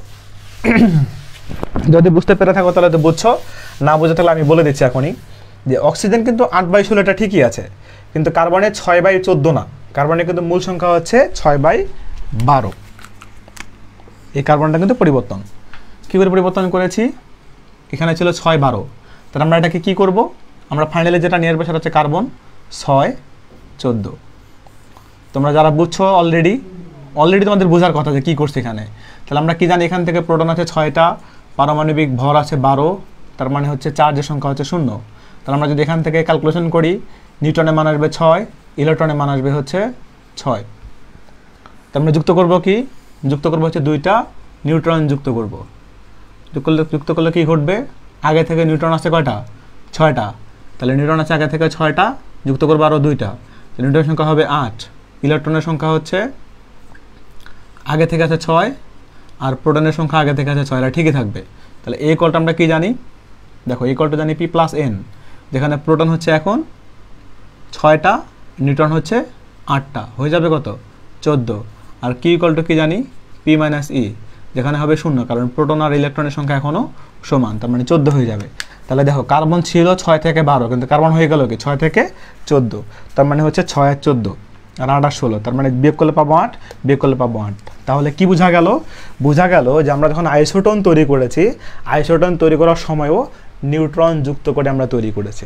যদি বুঝতে পেরে থাকো তাহলে তো বুঝছো, না বুঝে থাকলে আমি বলে দিচ্ছি এখনই যে অক্সিজেন কিন্তু আট বাই ষোলো এটা ঠিকই আছে, কিন্তু কার্বনের ছয় বাই চোদ্দো না, কার্বনের কিন্তু মূল সংখ্যা হচ্ছে ছয় বাই বারো, এই কার্বনটা কিন্তু পরিবর্তন। কী করে পরিবর্তন করেছি, এখানে ছিল ছয় বারো, তাহলে আমরা এটাকে কী করব, আমরা ফাইনালি যেটা নিয়ে আসবো সেটা হচ্ছে কার্বন ছয় চোদ্দো। তোমরা যারা বুঝছো অলরেডি অলরেডি তোমাদের বোঝার কথা যে কী করছে এখানে। তাহলে আমরা কী জানি, এখান থেকে প্রোটন আছে ছয়টা, পারমাণবিক ভর আছে বারো, তার মানে হচ্ছে চার্জের সংখ্যা হচ্ছে শূন্য। তাহলে আমরা যদি এখান থেকে ক্যালকুলেশন করি, নিউটনের মান আসবে ছয়, ইলেকট্রনের মান আসবে হচ্ছে ছয়। তার মানে যুক্ত করব কি, যুক্ত করবো হচ্ছে দুইটা নিউট্রন যুক্ত করব, যুক্ত করলে যুক্ত করলে কী ঘটবে, আগে থেকে নিউট্রন আছে কয়টা? ছয়টা। তাহলে নিউট্রন আছে আগে থেকে ছয়টা, যুক্ত করবো আরও দুইটা, নিউট্রনের সংখ্যা হবে আট। ইলেকট্রনের সংখ্যা হচ্ছে আগে থেকে আছে ছয়, আর প্রোটনের সংখ্যা আগে থেকে আছে ছয়, এটা ঠিকই থাকবে। তাহলে এই কলটা আমরা কি জানি? দেখো এই কলটা জানি পি প্লাস এন, যেখানে প্রোটন হচ্ছে এখন ছয়টা, নিউট্রন হচ্ছে আটটা, হয়ে যাবে কত? চোদ্দো। আর কি কলটা কি জানি? পি মাইনাস ই, যেখানে হবে শূন্য, কারণ প্রোটন আর ইলেকট্রনের সংখ্যা এখনও সমান, তার মানে চোদ্দো হয়ে যাবে। তাহলে দেখো কার্বন ছিল ছয় থেকে বারো, কিন্তু কার্বন হয়ে গেল কি ছয় থেকে চোদ্দো, তার মানে হচ্ছে ছয় আর চোদ্দো আর আট আর ষোলো, তার মানে বিয়োগ করলে পাবো আট, বিয়োগ করলে পাবো আট। তাহলে কি বোঝা গেল? বোঝা গেল যে আমরা যখন আইসোটোন তৈরি করেছি, আইসোটোন তৈরি করার সময়ও নিউট্রন যুক্ত করে আমরা তৈরি করেছি।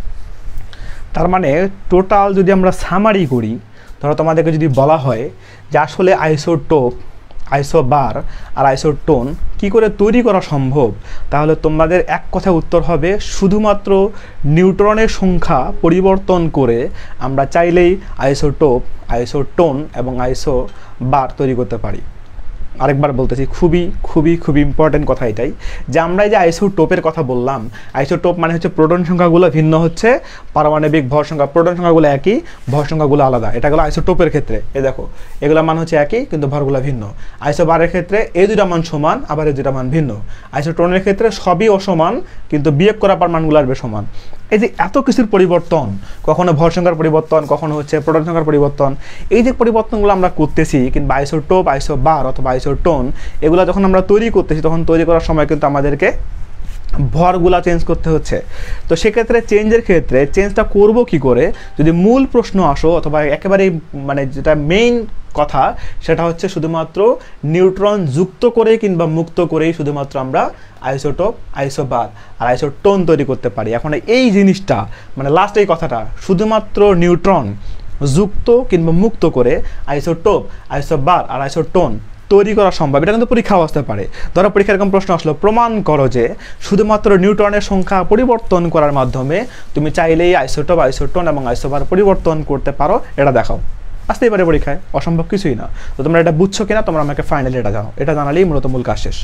তার মানে টোটাল যদি আমরা সামারি করি, ধরো তোমাদেরকে যদি বলা হয় যে আসলে আইসোটোপ, আইসোবার আর আইসোটোন কি করে তৈরি করা সম্ভব, তাহলে তোমাদের এক কথা উত্তর হবে শুধুমাত্র নিউট্রনের সংখ্যা পরিবর্তন করে আমরা চাইলেই আইসোটোপ, আইসোটোন এবং আইসোবার তৈরি করতে পারি। আরেকবার বলতেছি, খুবই খুবই খুবই ইম্পর্টেন্ট কথা এটাই, যে আমরা এই যে আইসোটোপের কথা বললাম, আইসোটোপ মানে হচ্ছে প্রোটন সংখ্যাগুলো ভিন্ন হচ্ছে, পারমাণবিক ভর সংখ্যা, প্রোটন সংখ্যাগুলো একই, ভর সংখ্যাগুলো আলাদা। এটা গেলো আইসোটোপের ক্ষেত্রে। এই দেখো এগুলো মান হচ্ছে একই কিন্তু ভরগুলো ভিন্ন। আইসোবারের ক্ষেত্রে এই দুটা মান সমান, আবার এই দুটা মান ভিন্ন। আইসোটোনের ক্ষেত্রে সবই অসমান কিন্তু বিয়োগ করা পার মানগুলো আসবে সমান। এই যে এত কিছুর পরিবর্তন, কখনো ভর সংখ্যার পরিবর্তন, কখনো হচ্ছে প্রোটন সংখ্যার পরিবর্তন, এই যে পরিবর্তনগুলো আমরা করতেছি, কিন্তু আইসোটোপ, আইসোবার অথবা আইসোটোন এগুলো যখন আমরা তৈরি করতেছি, তখন তৈরি করার সময় কিন্তু আমাদেরকে ভরগুলা চেঞ্জ করতে হচ্ছে। তো সেক্ষেত্রে চেঞ্জের ক্ষেত্রে চেঞ্জটা করব কি করে, যদি মূল প্রশ্ন আসো অথবা একেবারেই মানে যেটা মেইন কথা, সেটা হচ্ছে শুধুমাত্র নিউট্রন যুক্ত করে কিংবা মুক্ত করেই শুধুমাত্র আমরা আইসোটোপ, আইসোবার আর আইসোটোন তৈরি করতে পারি। এখন এই জিনিসটা মানে লাস্ট এই কথাটা, শুধুমাত্র নিউট্রন যুক্ত কিংবা মুক্ত করে আইসোটোপ, আইসোবার আর আইসোটোন তৈরি করা সম্ভব, এটা কিন্তু পরীক্ষাও আসতে পারে। ধরো পরীক্ষার এরকম প্রশ্ন আসলো, প্রমাণ করো যে শুধুমাত্র নিউট্রনের সংখ্যা পরিবর্তন করার মাধ্যমে তুমি চাইলেই আইসোটোপ, আইসোটোন এবং আইসোবার পরিবর্তন করতে পারো, এটা দেখাও। আসতেই পারে পরীক্ষায়, অসম্ভব কিছুই না। তো তোমরা এটা বুঝছো কিনা তোমরা আমাকে ফাইনালি এটা জানো, এটা জানালেই মূলত মূল কাজ শেষ।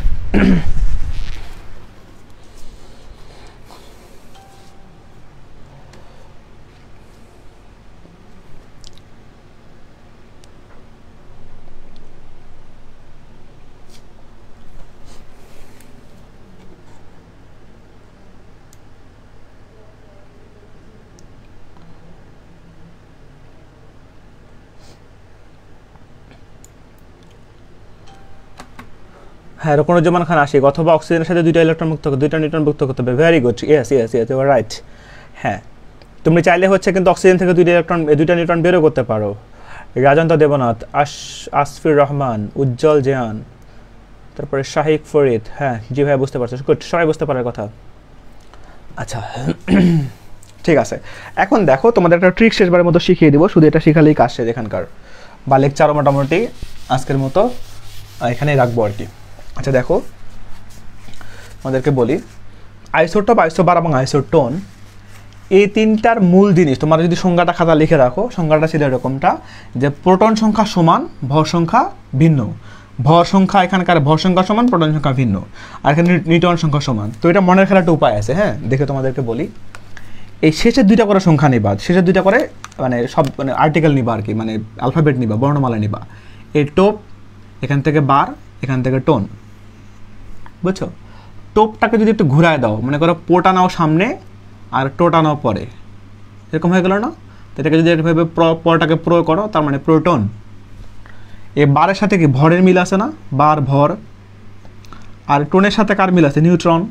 হ্যাঁ, রকনুজ্জামান খান আশিক, অথবা অক্সিজেনের সাথে দুইটা ইলেকট্রন মুক্ত করতে, দুইটা নিউট্রন মুক্ত করতে হবে। Very good, yes yes yes, you are right. হ্যাঁ, তুমি চাইলে হচ্ছে কিন্তু অক্সিজেন থেকে দুইটা ইলেকট্রন, দুইটা নিউট্রন বেরও করতে পারো। রাজন্ত দেবনাথ, আশ আসফির রহমান, উজ্জ্বল জেয়ান, তারপরে শাহিক ফরিদ। হ্যাঁ জি ভাই, বুঝতে পারছো, গুড, সবাই বুঝতে পারার কথা। আচ্ছা ঠিক আছে, এখন দেখো তোমাদের একটা ট্রিক শেষবারের মতো শিখিয়ে দিব, শুধু এটা শিখালেই কাজ শেষ এখানকার, বা লেকচারও মোটামুটি আজকের মতো এখানেই রাখবো আর কি। আচ্ছা দেখো, আমাদেরকে বলি আইসোটোপ, আইসোবার এবং আইসোটোন এই তিনটার মূল জিনিস, তোমরা যদি সংজ্ঞাটা খাতা লিখে রাখো, সংজ্ঞাটা ছিল এরকমটা যে প্রোটন সংখ্যা সমান, ভর সংখ্যা ভিন্ন। ভর সংখ্যা এখানকার ভর সংখ্যা সমান, প্রোটন সংখ্যা ভিন্ন, আর এখানে নিউট্রন সংখ্যা সমান। তো এটা মনের খেলা একটা উপায় আছে, হ্যাঁ দেখে তোমাদেরকে বলি। এই শেষের দুইটা করে সংখ্যা নিবা, শেষের দুইটা করে মানে সব মানে আর্টিকেল নিবা আর কি, মানে অ্যালফাবেট নিবা, বর্ণমালা নিবা। এই টোপ, এখান থেকে বার, এখান থেকে টোন, বুঝছো? টোপটাকে যদি একটু ঘুরায় দাও, মনে করো পোটা নাও সামনে আর টোটা নাও পরে, এরকম হয়ে গেল না? তো এটাকে যদি এভাবে পরটাকে প্রো করো, তার মানে প্রোটন। এই বারের সাথে কি ভরের মিল আছে না? বার ভর। আর টোনের সাথে কার মিল আছে? নিউট্রন।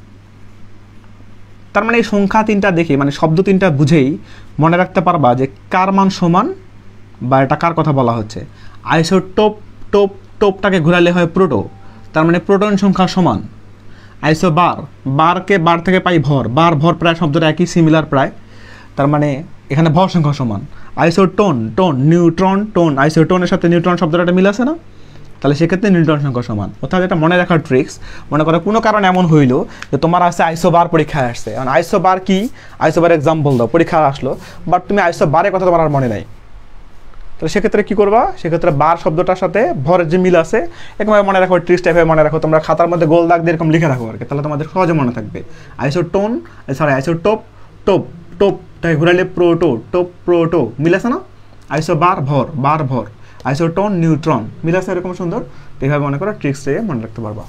তার মানে এই সংখ্যা তিনটা দেখে, মানে শব্দ তিনটা বুঝেই মনে রাখতে পারবা যে কার মান সমান বা এটা কার কথা বলা হচ্ছে। আইসোটোপ, টোপ টোপটাকে ঘুরালে হয় প্রোটো, তার মানে প্রোটন সংখ্যা সমান। আইসোবার, বারকে বার থেকে পাই ভর, বার ভর প্রায় শব্দটা একই, সিমিলার প্রায়, তার মানে এখানে ভর সংখ্যা সমান। আইসোটোন, টোন, নিউট্রন, টোন, আইসোটোনের সাথে নিউট্রন শব্দটা একটা মিল আছে না? তাহলে সেক্ষেত্রে নিউট্রন সংখ্যা সমান। অর্থাৎ এটা মনে রাখার ট্রিক্স। মনে করো কোনো কারণে এমন হইলো যে তোমার আছে আইসোবার পরীক্ষায় আসছে, কারণ আইসোবার কি, আইসোবার এক্সাম্পল দাও, পরীক্ষা আসলো, বাট তুমি আইসোবারের কথা তোমার আর মনে নাই, তাহলে সেক্ষেত্রে কী করবা, সেক্ষেত্রে বার শব্দটার সাথে ভরের যে মিল আছে একেবারে মনে রাখো, ট্রিক্স টাইপের মনে রাখো, তোমরা খাতার মধ্যে গোল দাগ দিয়ে এরকম লিখে রাখো আর কি, তাহলে তোমাদের সহজে মনে থাকবে। আইসোটোন সরি আইসোটোপ, টোপ টোপ তাই ঘুরাইলে প্রোটো, টোপ প্রোটো, মিল আছে না? আইসো বার ভর, বার ভর, আইসোটোন নিউট্রন, মিল আছে এরকম সুন্দর। এইভাবে মনে করো ট্রিক্স দিয়ে মনে রাখতে পারবা।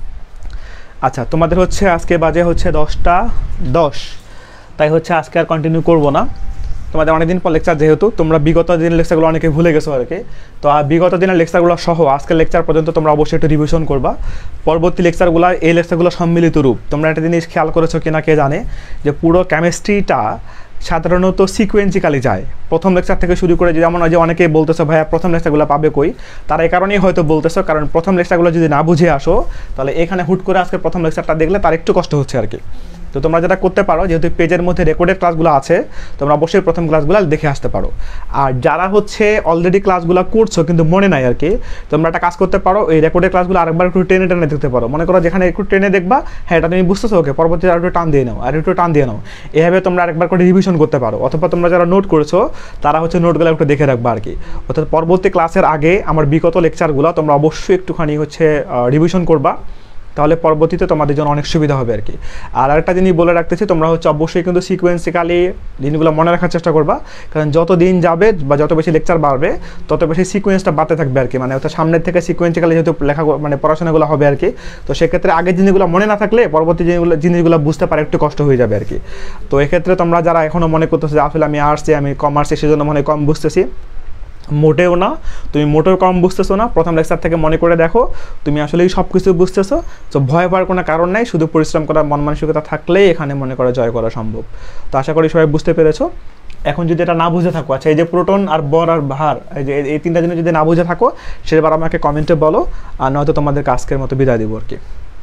আচ্ছা, তোমাদের হচ্ছে আজকে বাজে হচ্ছে দশটা দশ, তাই হচ্ছে আজকে আর কন্টিনিউ করবো না। তোমাদের অনেকদিন পর লেকচার, যেহেতু তোমরা বিগত দিনের লেকচারগুলো অনেকে ভুলে গেছো আর কি, তো বিগত দিনের লেকচারগুলো সহ আজকের লেকচার পর্যন্ত তোমরা অবশ্যই একটু রিভিশন করবা। পরবর্তী লেকচারগুলো এই লেকচারগুলো সম্মিলিত রূপ। তোমরা একটা জিনিস খেয়াল করেছো কিনা কে জানে, যে পুরো কেমিস্ট্রিটা সাধারণত সিকোয়েন্সিক্যালি যায়, প্রথম লেকচার থেকে শুরু করে। যেমন যে অনেকেই বলতেছো ভাইয়া প্রথম লেকচারগুলো পাবে কই, তারা এই কারণেই হয়তো বলতেছো, কারণ প্রথম লেকচারগুলো যদি না বুঝে আসো তাহলে এখানে হুট করে আজকে প্রথম লেকচারটা দেখলে তার একটু কষ্ট হচ্ছে আর কি। তো তোমরা যেটা করতে পারো, যেহেতু পেজের মধ্যে রেকর্ডেড ক্লাসগুলো আছে, তোমরা অবশ্যই প্রথম ক্লাসগুলো দেখে আসতে পারো। আর যারা হচ্ছে অলরেডি ক্লাসগুলো করছো কিন্তু মনে নাই আর কি, তোমরা একটা কাজ করতে পারো, এই রেকর্ডেড ক্লাসগুলো আরেকবার একটু টেনে টেনে দেখতে পারো। মনে করো যেখানে একটু টেনে দেখবা, হ্যাঁ এটা তুমি বুঝতেছো, ওকে পরবর্তীতে আর একটু টান দিয়ে নাও, আর একটু টান দিয়ে নাও, এভাবে তোমরা আরেকবার করে রিভিশন করতে পারো। অথবা তোমরা যারা নোট করেছো তারা হচ্ছে নোটগুলো একটু দেখে রাখবা আর কি। অর্থাৎ পরবর্তী ক্লাসের আগে আমার বিগত লেকচারগুলো তোমরা অবশ্যই একটুখানি হচ্ছে রিভিশন করবা, তাহলে পরবর্তীতে তোমাদের জন্য অনেক সুবিধা হবে আর কি। আর আরেকটা জিনিস বলে রাখতেছি, তোমরা হচ্ছে অবশ্যই কিন্তু সিকোয়েন্সিক্যালি জিনিসগুলো মনে রাখার চেষ্টা করবা, কারণ যত দিন যাবে বা যত বেশি লেকচার বাড়বে তত বেশি সিকোয়েন্সটা বাড়তে থাকবে আর কি। মানে অর্থাৎ সামনের থেকে সিকোয়েন্সিক্যালি যেহেতু লেখা মানে পড়াশোনাগুলো হবে আর কি, তো সেক্ষেত্রে আগের জিনিসগুলো মনে না থাকলে পরবর্তী জিনিসগুলো জিনিসগুলো বুঝতে পারে একটু কষ্ট হয়ে যাবে আর কি। তো এক্ষেত্রে তোমরা যারা এখনও মনে করতেছো যে আসলে আমি আর্টসে, আমি কমার্সে, সেজন্য মনে কম বুঝতেছি, মোটেও না, তুমি মোটেও কম বুঝতেছো না। প্রথম লেকচার থেকে মনে করে দেখো, তুমি আসলেই সব কিছু বুঝতেছো। তো ভয় পাওয়ার কোনো কারণ নাই, শুধু পরিশ্রম করার মন মানসিকতা থাকলেই এখানে মনে করে জয় করা সম্ভব। তো আশা করি সবাই বুঝতে পেরেছো। এখন যদি এটা না বুঝে থাকো, আচ্ছা এই যে প্রোটন আর বর আর ভার, এই যে এই তিনটা জিনিস যদি না বুঝে থাকো সেবার আমাকে কমেন্টে বলো, আর নয়তো তোমাদেরকে আজকের মতো বিদায় দিব আর কি।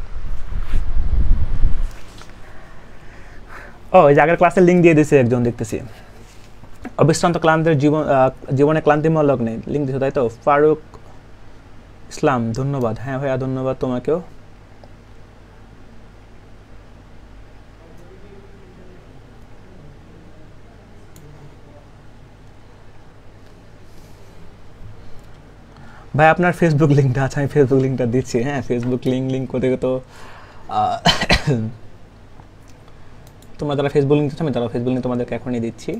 ও এই যে আগের ক্লাসের লিঙ্ক দিয়ে দিয়েছে একজন, দেখতেছি। অবিশ্রান্ত ক্লান্তের জীবন, জীবনে ক্লান্তিময় লগ্নে নেই, লিঙ্ক দিছো তাই তো? ফারুক ইসলাম, ধন্যবাদ। হ্যাঁ ভাইয়া ধন্যবাদ তোমাকেও। ভাই আপনার ফেসবুক লিঙ্কটা, আচ্ছা আমি ফেসবুক লিঙ্কটা দিচ্ছি। হ্যাঁ ফেসবুক লিঙ্ক লিঙ্ক করতে তো তোমরা যারা ফেসবুক লিঙ্ক দিচ্ছ, আমি তারা ফেসবুক লিঙ্ক তোমাদেরকে এখনই দিচ্ছি।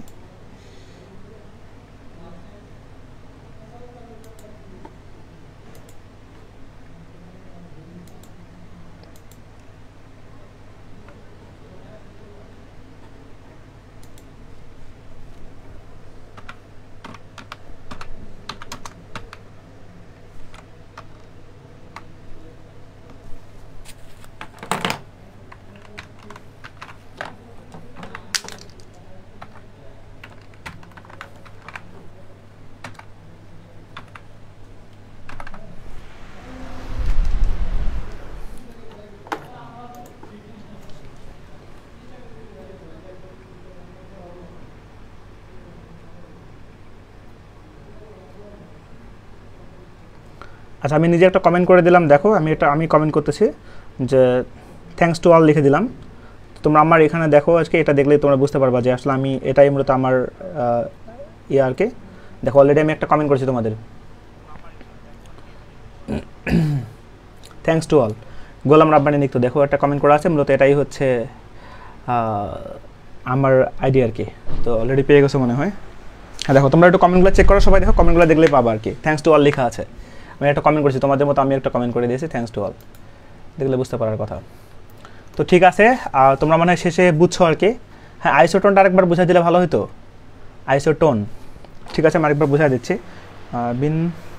আচ্ছা আমি নিজে একটা কমেন্ট করে দিলাম, দেখো আমি এটা আমি কমেন্ট করতেছি যে থ্যাঙ্কস টু অল লিখে দিলাম। তোমরা আমার এখানে দেখো, আজকে এটা দেখলেই তোমরা বুঝতে পারবা যে আসলে আমি এটাই মূলত আমার ইয়ে আর কি। দেখো অলরেডি আমি একটা কমেন্ট করেছি তোমাদের, thanks to all Golam Rabbani নিক্ত। দেখো একটা কমেন্ট করা আছে, মূলত এটাই হচ্ছে আমার আইডিয়া আর কি। তো অলরেডি পেয়ে গেছো মনে হয়। হ্যাঁ দেখো তোমরা একটু কমেন্টগুলো চেক করো, সবাই দেখো কমেন্টগুলো দেখলেই পাবা আর কি। থ্যাঙ্কস টু অল লেখা আছে, আমি একটা কমেন্ট করেছি তোমাদের মতো, আমি একটা কমেন্ট করে দিয়েছি থ্যাঙ্কস টু অল, দেখলে বুঝতে পারার কথা। তো ঠিক আছে, তোমরা মানে শেষে বুঝছো আর কি। হ্যাঁ আইসোটোনটা আরেকবার বুঝাই দিলে ভালো হতো, আইসোটোন। ঠিক আছে আমি আরেকবার বুঝাই দিচ্ছি। বিন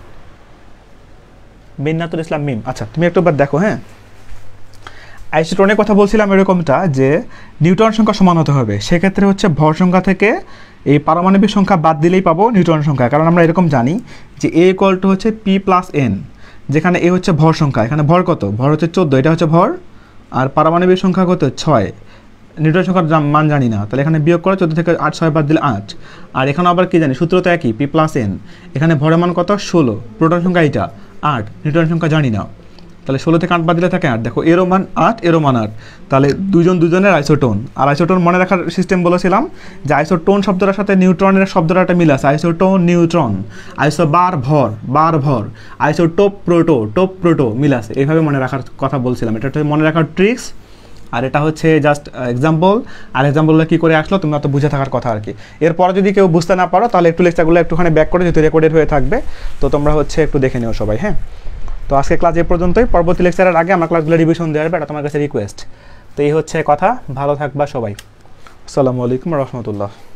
বিন্নাতুল ইসলাম মিম। আচ্ছা তুমি একটু বার দেখো। হ্যাঁ আইসোটোনের কথা বলছিলাম এরকমটা যে নিউটন সংখ্যা সমান হতে হবে, সেক্ষেত্রে হচ্ছে ভর সংখ্যা থেকে এই পারমাণবিক সংখ্যা বাদ দিলেই পাবো নিউটন সংখ্যা। কারণ আমরা এরকম জানি যে এ ইকুয়াল টু হচ্ছে পি প্লাস এন, যেখানে এ হচ্ছে ভর সংখ্যা, এখানে ভর কত, ভর হচ্ছে চোদ্দো, এটা হচ্ছে ভর, আর পারমাণবিক সংখ্যা কত ছয়, নিউটন সংখ্যার মান জানি না, তাহলে এখানে বিয়োগ করে চোদ্দো থেকে আট ছয় বাদ দিলে আট। আর এখানে আবার কি জানি, সূত্র তো একই, পি প্লাস এন। এখানে ভরের মান কত ষোলো, প্রোটন সংখ্যা এইটা আট, নিউটন সংখ্যা জানি না। তাহলে ষোলো থেকে আট বাদ দিলে থাকে আট। দেখো এরও মান আট, এরও মান আট, তাহলে দুজন দুজনের আইসোটোন। আর আইসোটোন মনে রাখার সিস্টেম বলেছিলাম যে আইসোটোন শব্দটার সাথে নিউট্রনের শব্দটা একটা মিল আছে, আইসোটোন নিউট্রন, আইসো বার ভর, বার ভর, আইসোটোপ প্রোটো, টোপ প্রোটো মিল আছে, এইভাবে মনে রাখার কথা বলছিলাম। এটা হচ্ছে মনে রাখার ট্রিক্স, আর এটা হচ্ছে জাস্ট এক্সাম্পল। আর এক্সাম্পলগুলো কী করে আসলো তুমি অত বুঝে থাকার কথা আর কি। এরপরে যদি কেউ বুঝতে না পারো তাহলে একটু লেকচারগুলো একটুখানি ব্যাক করে যেহেতু রেকর্ডেড হয়ে থাকবে, তো তোমরা হচ্ছে একটু দেখে নিও সবাই। হ্যাঁ, তো আজকে ক্লাস এ পর্যন্তই। পরবর্তী লেকচারের আগে আমার ক্লাসগুলো রিভিশন দেওয়া হবে, এটা তোমার কাছে রিকোয়েস্ট। তো এই হচ্ছে কথা, ভালো থাকবা সবাই। আসসালামু আলাইকুম রহমতুল্লাহ।